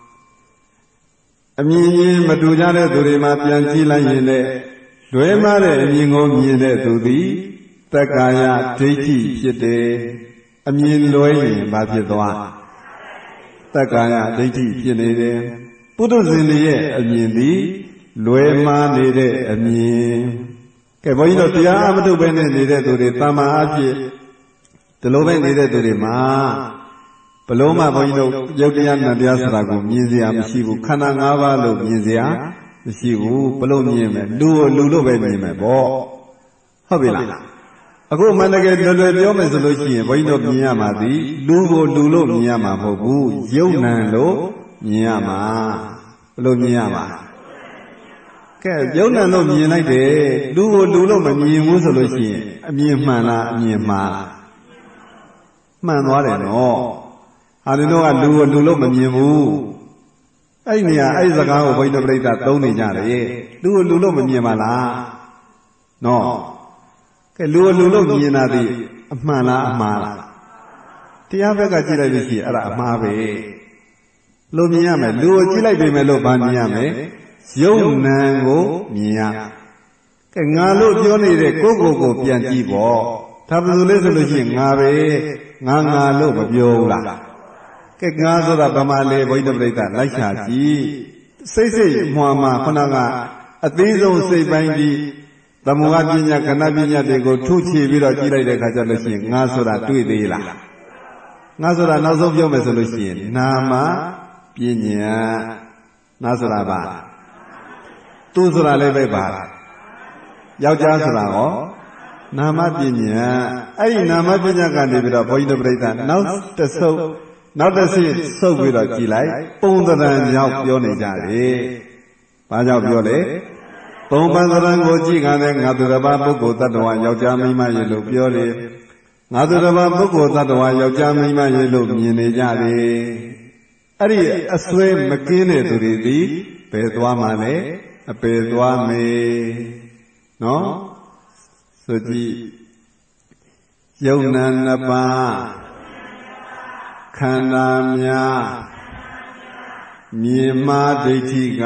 အမြင်ချင်းမတူကြတဲ့သူတွေမှာပြန်ကြည့်လိုက်ရင်လည်းလွဲမှားတဲ့အမြင်ကိုမြင်တဲ့သူသည်တက္ကာယဒိဋ္ဌိဖြစ်တယ်အမြင်လွဲရင်ဘာဖြစ်သွားတက္ကာယဒိဋ္ဌိဖြစ်နေတယ်ပုထုဇဉ်တွေရဲ့အမြင်သည်လွဲမှားနေတဲ့အမြင်ကဲဘုန်းကြီးတို့တရားအမထုတ်ပဲနဲ့နေတဲ့သူတွေတမ္မာအဖြစ်ဒီလိုပဲနေတဲ့သူတွေမှာဘလို့မှဘုန်းကြီးတို့ယုတ်တရားနတ်တရားဆိုတာကိုမြင်စရာမရှိဘူးခန္ဓာ၅ပါးလို့မြင်စရာမရှိဘူးဘလို့မြင်မယ်လူကိုလူလို့ပဲမြင်မယ်ပေါ့ဟုတ်ပြီလားအခုမှန်တကယ်လွယ်လွယ်ပြောမယ်ဆိုလို့ရှိရင်ဘုန်းကြီးတို့မြင်ရမှာဒီလူကိုလူလို့မြင်ရမှာမဟုတ်ဘူးယုတ်နံလို့မြင်ရမှာဘလို့မြင်ရမှာကဲယုံနံလို့မြင်လိုက်တယ်လူကိုလူလို့မမြင်ဘူးဆိုလို့ရှိရင်အမြင်မှန်လားအမြင်မှားမှန်သွားတယ်နော်ဟာဒီတော့ကလူကိုလူလို့မမြင်ဘူးအဲ့နေရာအဲ့စကားကိုဘုန်းကြီးတို့ပြိဿသုံးနေကြတယ်လူကိုလူလို့မမြင်ပါလားနော်ကဲလူကိုလူလို့မြင်တာဒီအမှန်လားအမှားလားတရားဘက်ကကြည့်လိုက်လို့ရှိရင်အဲ့ဒါအမှားပဲလို့မြင်ရမယ်လူကိုကြည့်လိုက်ပြီမဲ့လို့ဘာမြင်ရမလဲယုံနံကိုမြင်ရကဲငါလို့ပြောနေတဲ့ကိုယ့်ကိုယ်ကိုပြန်ကြည့်ပေါ့ဒါဘယ်လိုလဲဆိုလို့ရှိရင်ငါပဲငါငါလို့မပြောဘူးလားကဲငါဆိုတာဗမာလေဘုန်းကြီးတို့ပြိဿလိုက်ချကြည့်စိတ်စိတ်မှွာမှာခုနကအသေးဆုံးစိတ်ပိုင်းကြီးသမုဟပညာကဏပညာတွေကိုထုချပြီးတော့ကြည့်လိုက်တဲ့အခါကျလို့ရှိရင်ငါဆိုတာတွေ့သေးလားငါဆိုတာနောက်ဆုံးပြောမယ်ဆိုလို့ရှိရင်နာမပညာနာဆိုတာပါသူဆိုတာလည်းပဲပါယောက်ျားဆိုတာရောနာမပညာအဲ့ဒီနာမပညာကနေပြီးတော့ဘုန်းကြီးတို့ပြိဿနောက်တစ်ဆုပ်နောက်တစ်ဆုပ်ဆုပ်ပြီးတော့ကြည်လိုက်ပုံသဏ္ဍာန်ကြောင့်ပြောနေကြတယ်။ဘာကြောင့်ပြောလဲပုံပန်သဏ္ဍာန်ကိုကြည့်ခံတဲ့ငါသူတစ်ပါးပုဂ္ဂိုလ်တ attva ယောက်ျားမိန်းမရေလို့ပြောတယ်ငါသူတစ်ပါးပုဂ္ဂိုလ်တ attva ယောက်ျားမိန်းမရေလို့မြင်နေကြတယ်အဲ့ဒီအစွဲမကင်းတဲ့သူတွေသည်ဘယ်သွားမှလဲအပေသွားမေနော်ဆိုကြည့်ယုံနာနှစ်ပါးခန္ဓာများမြင်မာဒိဋ္ဌိက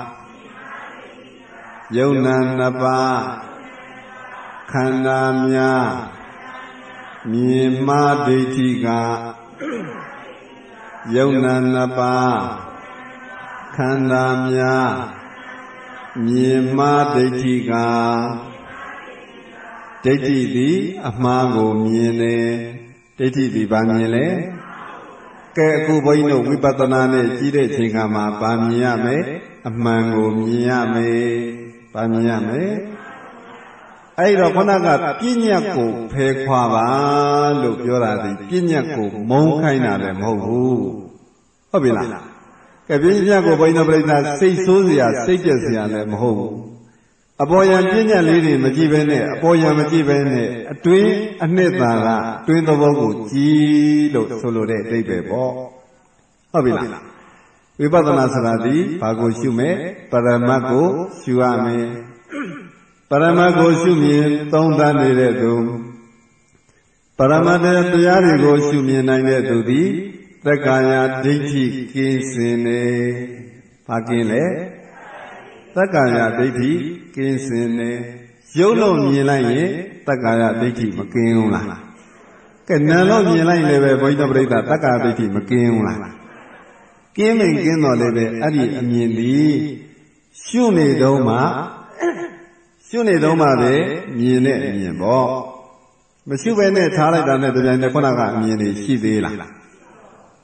ယုံနာနှစ်ပါးခန္ဓာများမြင်မာဒိဋ္ဌိကယုံနာနှစ်ပါးခန္ဓာများမြင်မာဒိဋ္ဌိကဒိဋ္ဌိသည်အမှားကိုမြင်တယ်ဒိဋ္ဌိသည်ဘာမြင်လဲကဲအခုဘုန်းကြီးတို့ဝိပဿနာနဲ့ကြည့်တဲ့အချိန်ကမှဘာမြင်ရမလဲအမှန်ကိုမြင်ရမယ်ဘာမြင်ရမလဲအဲ့တော့ခုနကပညာကိုဖယ်ခွာပါလို့ပြောတာဒီပညာကိုမုန်းခိုင်းတာလည်းမဟုတ်ဘူးဟုတ်ပြီလားကဲပညာကိုဘုန်းကြီးတို့ပြိဿစိတ်ဆိုးစရာစိတ်ကြက်စရာလည်းမဟုတ်ဘူးအပေါ်ယံပညာလေးတွေမကြည့်ဘဲနဲ့အပေါ်ယံမကြည့်ဘဲနဲ့အတွင်းအနှစ်သာရအတွင်းသဘောကိုကြည့်လို့ဆိုလိုတဲ့အဓိပ္ပာယ်ပေါ့ဟုတ်ပြီလားဝိပဿနာဆိုတာဒီဘာကိုရှုမယ်ပရမတ်ကိုရှုရမယ်ပရမတ်ကိုရှုမြင်သုံးသပ်နေတဲ့သူပရမတ်တရားတွေကိုရှုမြင်နိုင်တဲ့သူသည်သက္ကာယဒိဋ္ဌိကင်းစင်နေဘာကင်းလဲသက္ကာယဒိဋ္ဌိကင်းစင်နေရုပ်လို့မြင်လိုက်ရင်သက္ကာယဒိဋ္ဌိမကင်းဘူးလားကဲနာမ်လို့မြင်လိုက်လည်းပဲဘုရားပရိသတ်သက္ကာဒိဋ္ဌိမကင်းဘူးလားကင်းမကင်းတော့လည်းပဲအဲ့ဒီအမြင်ဒီရှုနေတော့မှရှုနေတော့မှပဲမြင်တဲ့အမြင်ပေါ့မရှုဘဲနဲ့ထားလိုက်တာနဲ့တပြိုင်တည်းခုနကအမြင်တွေရှိသေးလား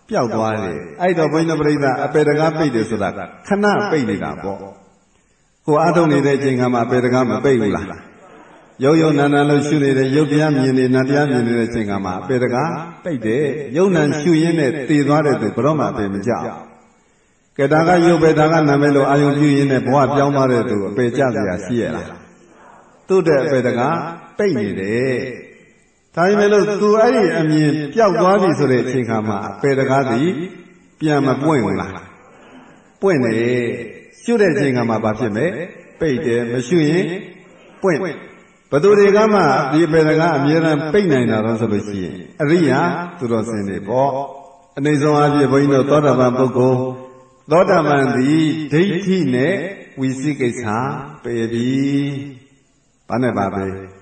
ပျောက်သွားတယ်အဲ့တော့ဘုန်းကြီးတို့ပြိဿအပေတကားပိတ်တယ်ဆိုတာခဏပိတ်နေတာပေါ့ကိုအားထုတ်နေတဲ့အချိန်ကမှအပေတကားမပိတ်ဘူးလားရုပ်ယုံနာနာလို့ရှုနေတဲ့ရုပ်တရားမြင်နေနာတရားမြင်နေတဲ့အချိန်ကမှအပေတကားပိတ်တယ်ယုံနာရှုရင်းနဲ့တည်သွားတဲ့သူဘယ်တော့မှအပေမကြောက်ကဲဒါကရုပ်ပဲဒါကနာမဲလို့အာယုံပြုရင်းနဲ့ဘဝပြောင်းသွားတဲ့သူအပေကြစရာရှိရလားသူ့တဲ့အပေတကားပိတ်နေတယ်ဒါပေမဲ့လို့သူအဲ့ဒီအမြင်ပျောက်သွားပြီဆိုတဲ့အချိန်ခါမှာအပေတကားသည်ပြန်မပွင့်ဘူးလားပွင့်တယ်ရှုတဲ့အချိန်ခါမှာဘာဖြစ်မဲ့ပိတ်တယ်မရှုရင်ပွင့်ဘသူတွေကမှဒီအပေတကားအမြဲတမ်းပိတ်နိုင်တာတော့ဆိုလို့ရှိရင်အရိယာသူတော်စင်တွေပေါ့အနေဆုံးအဖြစ်ဘုန်းကြီးတို့သောတာပန်ပုဂ္ဂိုလ်သောတာပန်သည်ဒိဋ္ဌိနဲ့ဝိသိကိစ္စပယ်ပြီဘာနဲ့ပါပဲ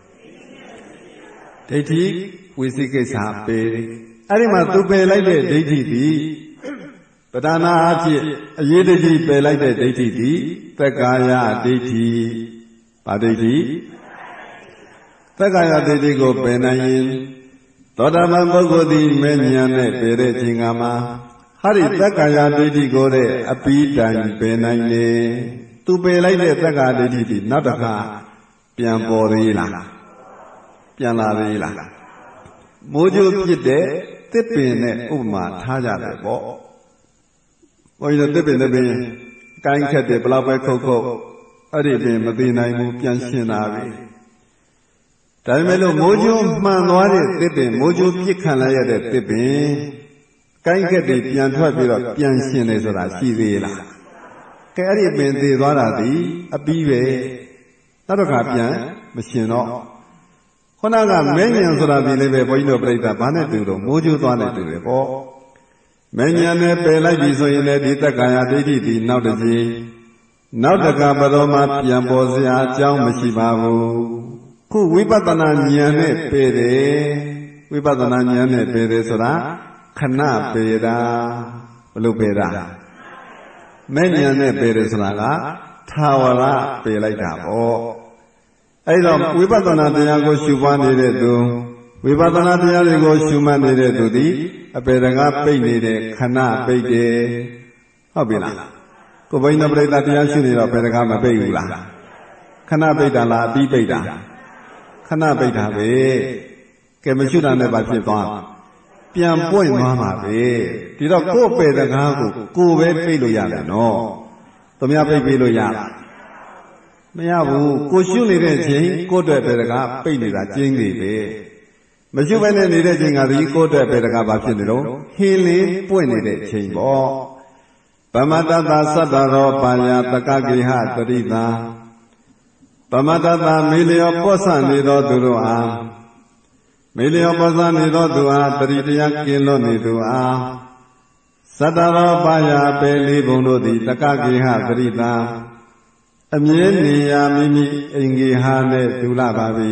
ဒိဋ္ဌိဝိသိကိစ္စပယ်အဲ့ဒီမှာသူပယ်လိုက်တဲ့ဒိဋ္ဌိသည်ပဓာနာအဖြစ်အရေးတကြီးပယ်လိုက်တဲ့ဒိဋ္ဌိသည်သက္ကာယဒိဋ္ဌိဘာဒိဋ္ဌိသက္ကာယဒိဋ္ဌိကိုပယ်နိုင်ရင်သောတာပန်ပုဂ္ဂိုလ်သည်မဲ့ဉာဏ်နဲ့ပယ်တဲ့ခြင်းကမှာဟာဒီသက္ကာယဒိဋ္ဌိကိုတဲ့အပိတိုင်ပယ်နိုင်လေသူပယ်လိုက်တဲ့သက္ကာဒိဋ္ဌိသည်နောက်တစ်ခါပြန်ပေါ်သေးလားပြန်လာသေးလားမိုးကြိုးပြစ်တဲ့တစ်ပင်နဲ့ဥပမာထားကြတယ်ပေါ့ဘုန်းကြီးတို့တစ်ပင်တစ်ပင်ကိုင်းခက်တယ်ဘလောက်ပဲခုတ်ခုတ်အဲ့ဒီပင်မသိနိုင်ဘူးပြန်ရှင်းလာပြီဒါပေမဲ့လို့မိုးကြိုးမှန်သွားတဲ့တစ်ပင်မိုးကြိုးပြစ်ခံလိုက်ရတဲ့တစ်ပင်ကိုင်းခက်တယ်ပြန်ထွက်ပြီးတော့ပြန်ရှင်းတယ်ဆိုတာရှိသေးလားကဲအဲ့ဒီပင်သေသွားတာဒီအပြီးပဲနောက်တစ်ခါပြန်မရှင်းတော့ခုနကမဲညံဆိုတာဒီလေးပဲဘုန်းကြီးတို့ပြိဿဘာနဲ့တူတော့မိုးကြိုးသွားနဲ့တူတယ်ပေါ့မဲညံနဲ့ပယ်လိုက်ပြီဆိုရင်လည်းဒီတက္ကာယဒိဋ္ဌိဒီနောက်တစ်စီနောက်တကဘတော်မှာပြန်ပေါ်စရာအကြောင်းမရှိပါဘူးခုဝိပဿနာဉာဏ်နဲ့ပယ်တယ်ဝိပဿနာဉာဏ်နဲ့ပယ်တယ်ဆိုတာခဏပယ်တာဘလို့ပယ်တာမဲညံနဲ့ပယ်တယ်ဆိုတာကထာဝရပယ်လိုက်တာပေါ့အဲ့တော့ဝိပဿနာတရားကိုရှုပွားနေတဲ့သူဝိပဿနာတရားတွေကိုရှုမှတ်နေတဲ့သူသည်အပေတကားပိတ်နေတဲ့ခဏပိတ်တယ်ဟုတ်ပြီလားကိုဘိန်းတော်ပြိဿတရားရှုနေတော့အပေတကားမပိတ်ဘူးလားခဏပိတ်တာလားအပြီးပိတ်တာခဏပိတ်တာပဲကဲမရှုတာနဲ့ဘာဖြစ်သွားပြန်ပွင့်သွားမှာပဲဒီတော့ကိုယ်ပေတကားကိုကိုယ်ပဲပိတ်လို့ရတယ်နော်သူများပိတ်ပေးလို့ရလားမရဘူးကိုရှုနေတဲ့အချိန်ကိုယ့်အတွက်ပဲတကားပိတ်နေတာကျင်းနေပဲမရှုဘဲနဲ့နေတဲ့အချိန်ကဒီကိုယ့်အတွက်ပဲတကားဘာဖြစ်နေတော့ဟင်းလေးပွင့်နေတဲ့အချိန်ပေါ့ဗမတတသတ္တရောပါယတကကိဟတရိတာဗမတတမေလျောပောဆနေသောသူတို့အားမေလျောပောဆနေသောသူအားတရိတရားကင်းလွတ်နေသူအားသတ္တရောပါယပေလေးဘုံတို့သည်တကကိဟတရိတာအမြဲနေရမိမိအိမ်ကြီးဟာနဲ့ဒူလာပါပြီ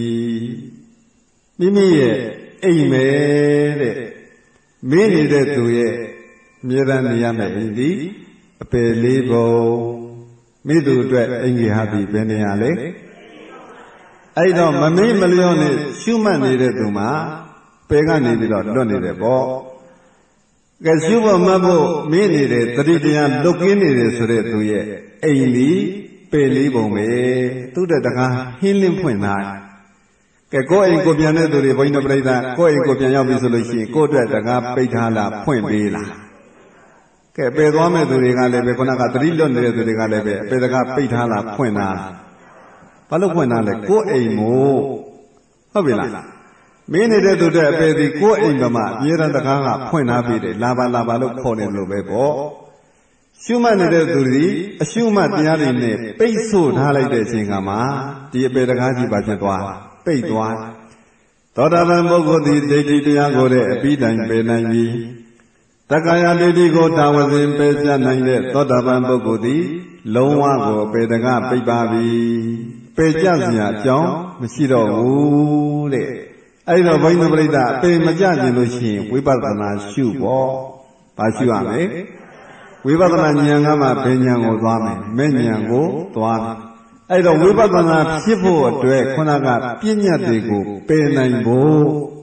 မိမိရဲ့အိမ်မဲတဲ့မင်းနေတဲ့သူရဲ့အမြဲတမ်းနေရမယ့်အိမ်ဒီအပယ်လေးပုံမိသူအတွက်အိမ်ကြီးဟာပြီဘယ်နေရလဲအဲ့တော့မမေ့မလျော့နဲ့ရှုမှတ်နေတဲ့သူမှာပယ်ကနေပြီးတော့လွတ်နေတယ်ပေါ့ကဲရှုဖို့မှတ်ဖို့မင်းနေတဲ့တတိတရားလွတ်ကင်းနေတယ်ဆိုတဲ့သူရဲ့အိမ်ဒီပေလေးပုံပဲသူ့တဲ့တကားဟင်းလင်းဖွင့်လာကဲကိုယ့်အိမ်ကိုပြန်တဲ့သူတွေဘုန်းကြီးတို့ပြိဿကိုယ့်အိမ်ကိုပြန်ရောက်ပြီဆိုလို့ရှိရင်ကိုယ့်အတွက်တကားပိတ်ထားလားဖွင့်ပေးလားကဲပယ်သွားမဲ့သူတွေကလည်းပဲခုနကသတိလွတ်နေတဲ့သူတွေကလည်းပဲအပေတကားပိတ်ထားလားဖွင့်လားဘာလို့ဖွင့်တာလဲကိုယ့်အိမ်မို့ဟုတ်ပြီလားမင်းနေတဲ့သူတဲ့အပေဒီကိုယ့်အိမ်ကမှအမြဲတမ်းတကားကဖွင့်ထားပြီးတယ်လာပါလာပါလို့ခေါ်နေလို့ပဲပေါ့ရှုမှတ်နေတဲ့သူတွေအရှုမှတ်တရားတွေနဲ့ပိတ်ဆို့ထားလိုက်တဲ့အချိန်ကမှဒီအပေတကားကြီးပါဖြစ်သွားပိတ်သွားသောတာပန်ပုဂ္ဂိုလ်သည်ဒိဋ္ဌိတရားကိုတဲ့အပြီးတိုင်ပယ်နိုင်ပြီတက္ကာယဒိဋ္ဌိကိုတာဝစဉ်ပယ်ပြနိုင်တဲ့သောတာပန်ပုဂ္ဂိုလ်သည်လုံးဝကိုအပေတကားပိတ်ပါပြီပယ်ကြစရာအကြောင်းမရှိတော့ဘူးတဲ့အဲ့တော့ဘုန်းကြီးတို့ပြိဿအပေမကြခြင်းလို့ရှိရင်ဝိပဿနာရှုပေါ့ဘာရှုရမလဲဝိပဿနာဉာဏ်ကမှဘယ်ဉာဏ်ကိုသွားမယ်မဲ့ဉာဏ်ကိုသွားမယ်အဲ့တော့ဝိပဿနာဖြစ်ဖို့အတွက်ခုနကပြဉ္ညာတွေကိုပယ်နိုင်ဖို့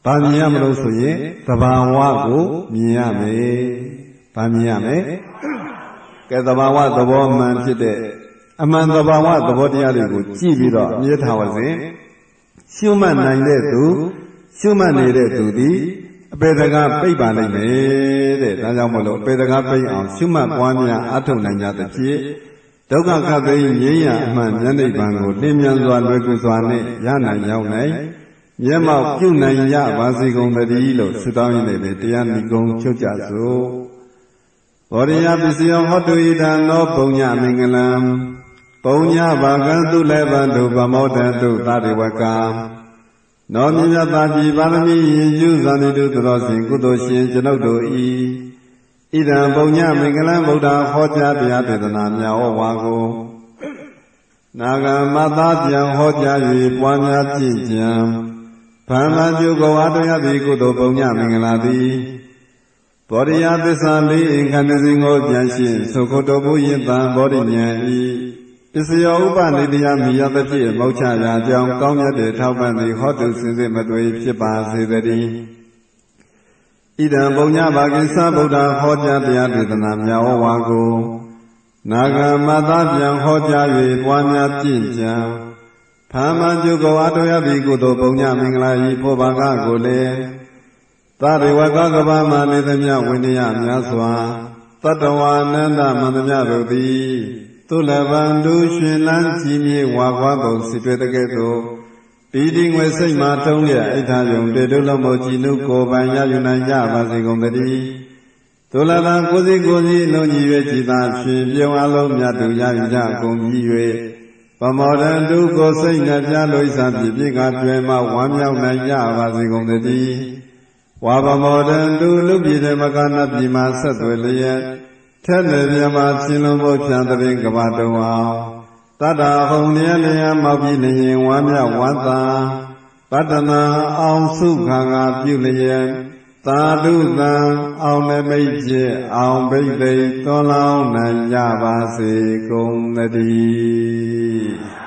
ဘာမြင်ရမလို့ဆိုရင်သဘာဝကိုမြင်ရမယ်ဘာမြင်ရမယ်ကဲသဘာဝသဘောမှန်ဖြစ်တဲ့အမှန်သဘာဝသဘောတရားတွေကိုကြည့်ပြီးတော့အမြဲထားပါစေရှုမှတ်နိုင်တဲ့သူရှုမှတ်နေတဲ့သူသည်အပေတကားပိတ်ပါနိုင်မယ်တဲ့ဒါကြောင့်မလို့အပေတကားပိတ်အောင်ရှုမှတ်ပွားများအထောက်နိုင်ကြသဖြင့်ဒုက္ခခတ်သိမ်းငြိမ်းရအမှန်ဉာဏ်နိဗ္ဗာန်ကိုလင်းမြန်စွာလွယ်ကူစွာနဲ့ရနိုင်ရောက်နိုင်မျက်မှောက်ပြုနိုင်ရပါစေကုန်သတည်းလို့ဆုတောင်းရင်းနဲ့တရားနိဂုံးချုပ်ကြစို့ဘောရိယပစ္စယောဟောတုဣဒံသောပုံညမင်္ဂလံပုံညဘာကံသူလည်းဗန္တုဗမောတတုသတိဝကံနောမြတ်သာပြီပါရမီရင်ကျူးဇာတိတုသရောစဉ်ကုသိုလ်ရှင်ကျွန်ုပ်တို့ဤဣဒံပုံညမင်္ဂလံဗုဒ္ဓဟောကြားတရားဒေသနာမြတ်ဟောဝါကိုနာဂမသာပြန်ဟောကြား၍ပွားများကြည်ကြံဗန္ဓကျုပ်ကိုအတရသည်ကုသိုလ်ပုံညမင်္ဂလာသည်ဘောရိယသစ္စာလေးအင်္ခဏစဉ်ကိုပြန်ရှင်းသုခတောဘုယင်တံဘောရိဉာဏ်ဤပစ္စယောဥပနိတယမိယသဖြင့်မောက္ခရာကြောင့်ကောင်းမြတ်တဲ့ထောက်ပံ့သည်ဟောတုစင်စစ်မသွေဖြစ်ပါစေတည်းဣဒံပုံညဘာကိသဗုဒ္ဓဟောကြားတရားဒေသနာမြတ်ဟောဝါကိုနာဂမသာပြန်ဟောကြား၍ပွားများပြည့်ကြံဖာမန်ကျုပ်ကိုအထောရသည်ကုသိုလ်ပုံညမင်္ဂလာဤဖောဘာကကိုလည်းသရိဝကကဘာမနေသမျှဝိနည်းများစွာတတဝါနန္ဒမန္တမြတို့သည်သူလဗံဒုရှင်လန်းကြီးမြေဝါခွားပုံစီတွေ့တဲ့ကဲ့သို့ပီတိငွေစိတ်မှထုံးလျက်အိဋ္ဌာယုံတေတုလုံးမကြည်နုကိုယ်ပိုင်ရယူနိုင်ကြပါစေကုန်သတည်းသူလဗံကိုစီကိုစီလုံးကြီး၍ကြည်သာဖြင့်ပြုံအလုံးမြတ်သူရယူကြကုန်ပြီး၍ပမောဒံတုကိုစိတ်နှပြလို့ဣသပြည့်ကပြဲမှဝမ်းမြောက်နိုင်ကြပါစေကုန်သတည်းဝါပမောဒံတုလူပြည်ဓမ္မကနာပြည်မှာဆက်သွယ်လျက်ထက်လေမြမှာရှင်လုံးဖို့ဖြန်တဲ့ကဘာတုံအောင်တတ္တဟုံလျက်လျက်မောက်ပြီးလျင်ဝမ်းမြောက်ဝမ်းသာပတ္တနာအောင်စုခါကပြုလျက်သာဓုတံအောင်လည်းမိတ်ဖြစ်အောင်ဘိသိက်သွန်လောင်းနိုင်ကြပါစေကုန်သတည်း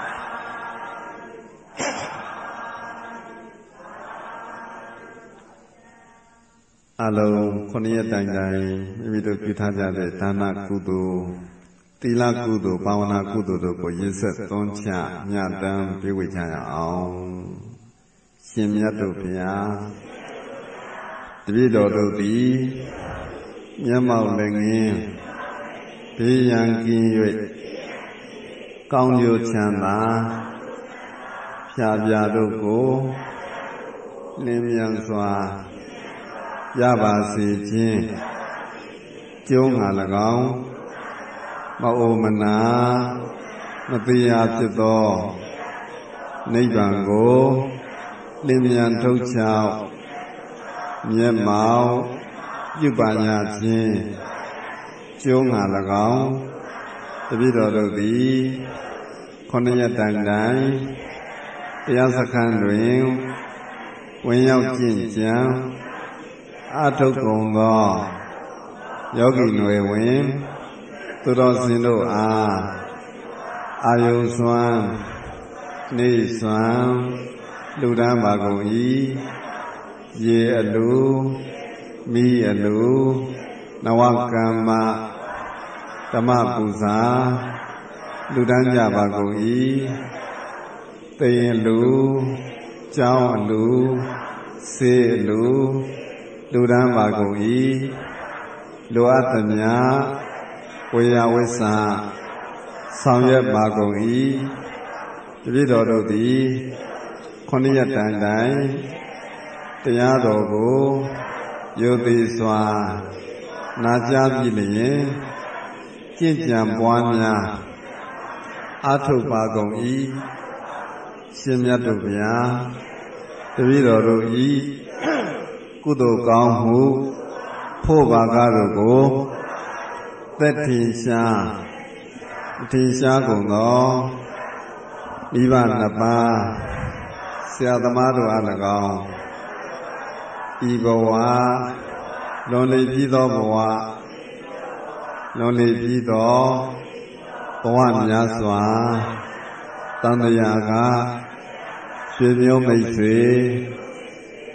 အလုံးခုနှစ်ရက်တိုင်တိုင်မိမိတို့ပြုထားကြတဲ့ဒါနကုသိုလ်သီလကုသိုလ်ဘာဝနာကုသိုလ်တို့ကိုရည်ဆက်သွန်းချမြတ်တမ်းပြေဝေကြရအောင်ရှင်မြတ်တို့ဘုရားတပည့်တော်တို့သည်မျက်မှောက်လည်းငင်းဘေးရန်ကင်း၍ကောင်းကျိုးချမ်းသာဖြာဖြာတို့ကိုလင်းမြန်စွာရပါစေခြင်းကျုံးငါ၎င်းမအိုမနာမတရားဖြစ်သောနိဗ္ဗာန်ကိုလင်းမြန်ထုတ်ချောက်မျက်မှောက်ပြုပါရခြင်းကျုံးငါ၎င်းတပည့်တော်တို့သည်ခုနှစ်ရက်တိုင်တိုင်တရားစခန်းတွင်ဝင်ရောက်ကျင့်ကြံအထုတ်ကုန်သောယောဂီနွယ်ဝင်သူတော်စင်တို့အားအာယုစွမ်းနေစွမ်းလူဒန်းပါကုန်၏ရေအလူမိအလူနဝကမ္မဓမ္မပူဇာလူဒန်းကြပါကုန်၏သေအလူကျောင်းအလူဆေးအလူလူဒန်းပါကုန်၏လိုအပ်သမျှဝေယဝိဆာဆောင်ရွက်ပါကုန်၏တပည့်တော်တို့သည်ခုနှစ်ရက်တိုင်တိုင်တရားတော်ကိုယုသိစွာနာကြားပြီးလျင်ကျင့်ကြံပွားများအားထုတ်ပါကုန်၏ရှင်မြတ်တို့ဗျာတပည့်တော်တို့ဤကုသိုလ်ကောင်းမှုဖို့ဘာကားတို့ကိုသက်ထင်ရှားထင်ရှားကုန်သောမိဘနှစ်ပါးဆရာသမားတို့အား၎င်းဤဘဝလွန်လေပြီးသောဘဝလွန်လေပြီးသောဘဝများစွာတန်တရာကရွှေမျိုးမိတ်ဆွေ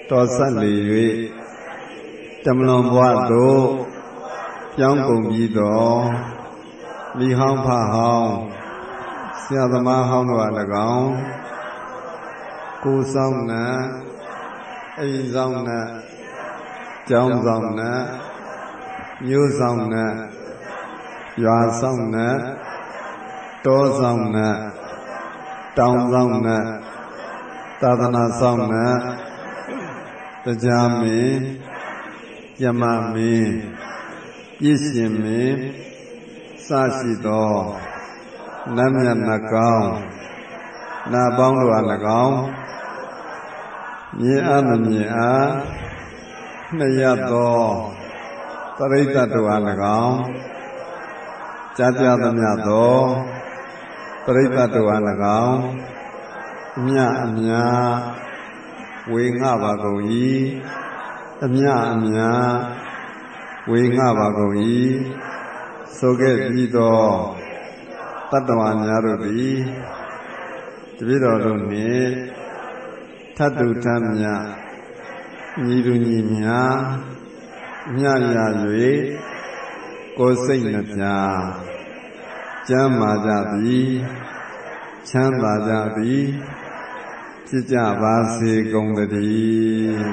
တော်ဆက်လေ၍တမလွန်ဘဝသို့ပြောင်းကုန်ပြီးတော့မိဟောင်းဖဟောင်းဆရာသမားဟောင်းတို့အား၎င်းကိုယ်ဆောင်နှင့်အိမ်ဆောင်နှင့်ကျောင်းဆောင်နှင့်မြို့ဆောင်နှင့်ရွာဆောင်နှင့်တောဆောင်နှင့်တောင်ဆောင်နှင့်သာသနာဆောင်နှင့်တရားမင်းယမမင်းပြည့်ရှင်မင်းစရှိသောနတ်မြတ်နှကောင်းနာပေါင်းတို့အား၎င်းမြင်အားမမြင်အားနှစ်ရသောပရိသတ်တို့အား၎င်းကြားပြသမျှသောပရိသတ်တို့အား၎င်းအမြအမြဝေငှပါကုန်၏အမြအမြဝေငှပါကုန်၏ဆိုခဲ့ပြီးသောတတ္တဝါများတို့သည်တပည့်တော်တို့နှင့်ထတ်တူထမ်းမြညီလူညီများမြရ၍ကိုယ်စိတ်နှပြကျမ်းမာကြသည်ချမ်းသာကြသည်ဖြစ်ကြပါစေကုန်သတည်း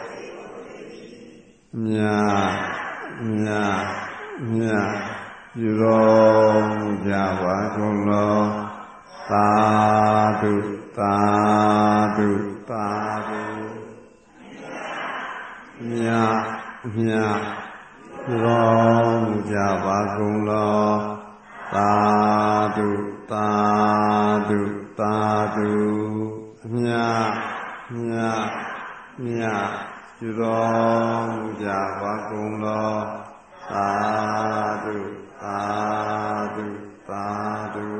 မြမြမြပြုတော်မူကြပါကုန်လောသာဓုသာဓုသာဓုမြမြပြုတော်မူကြပါကုန်လောသာဓုသာဓုသာဓုမြမြမြပြုတော်မူကြပါကုန်လောသာဓုသာဓုသာဓု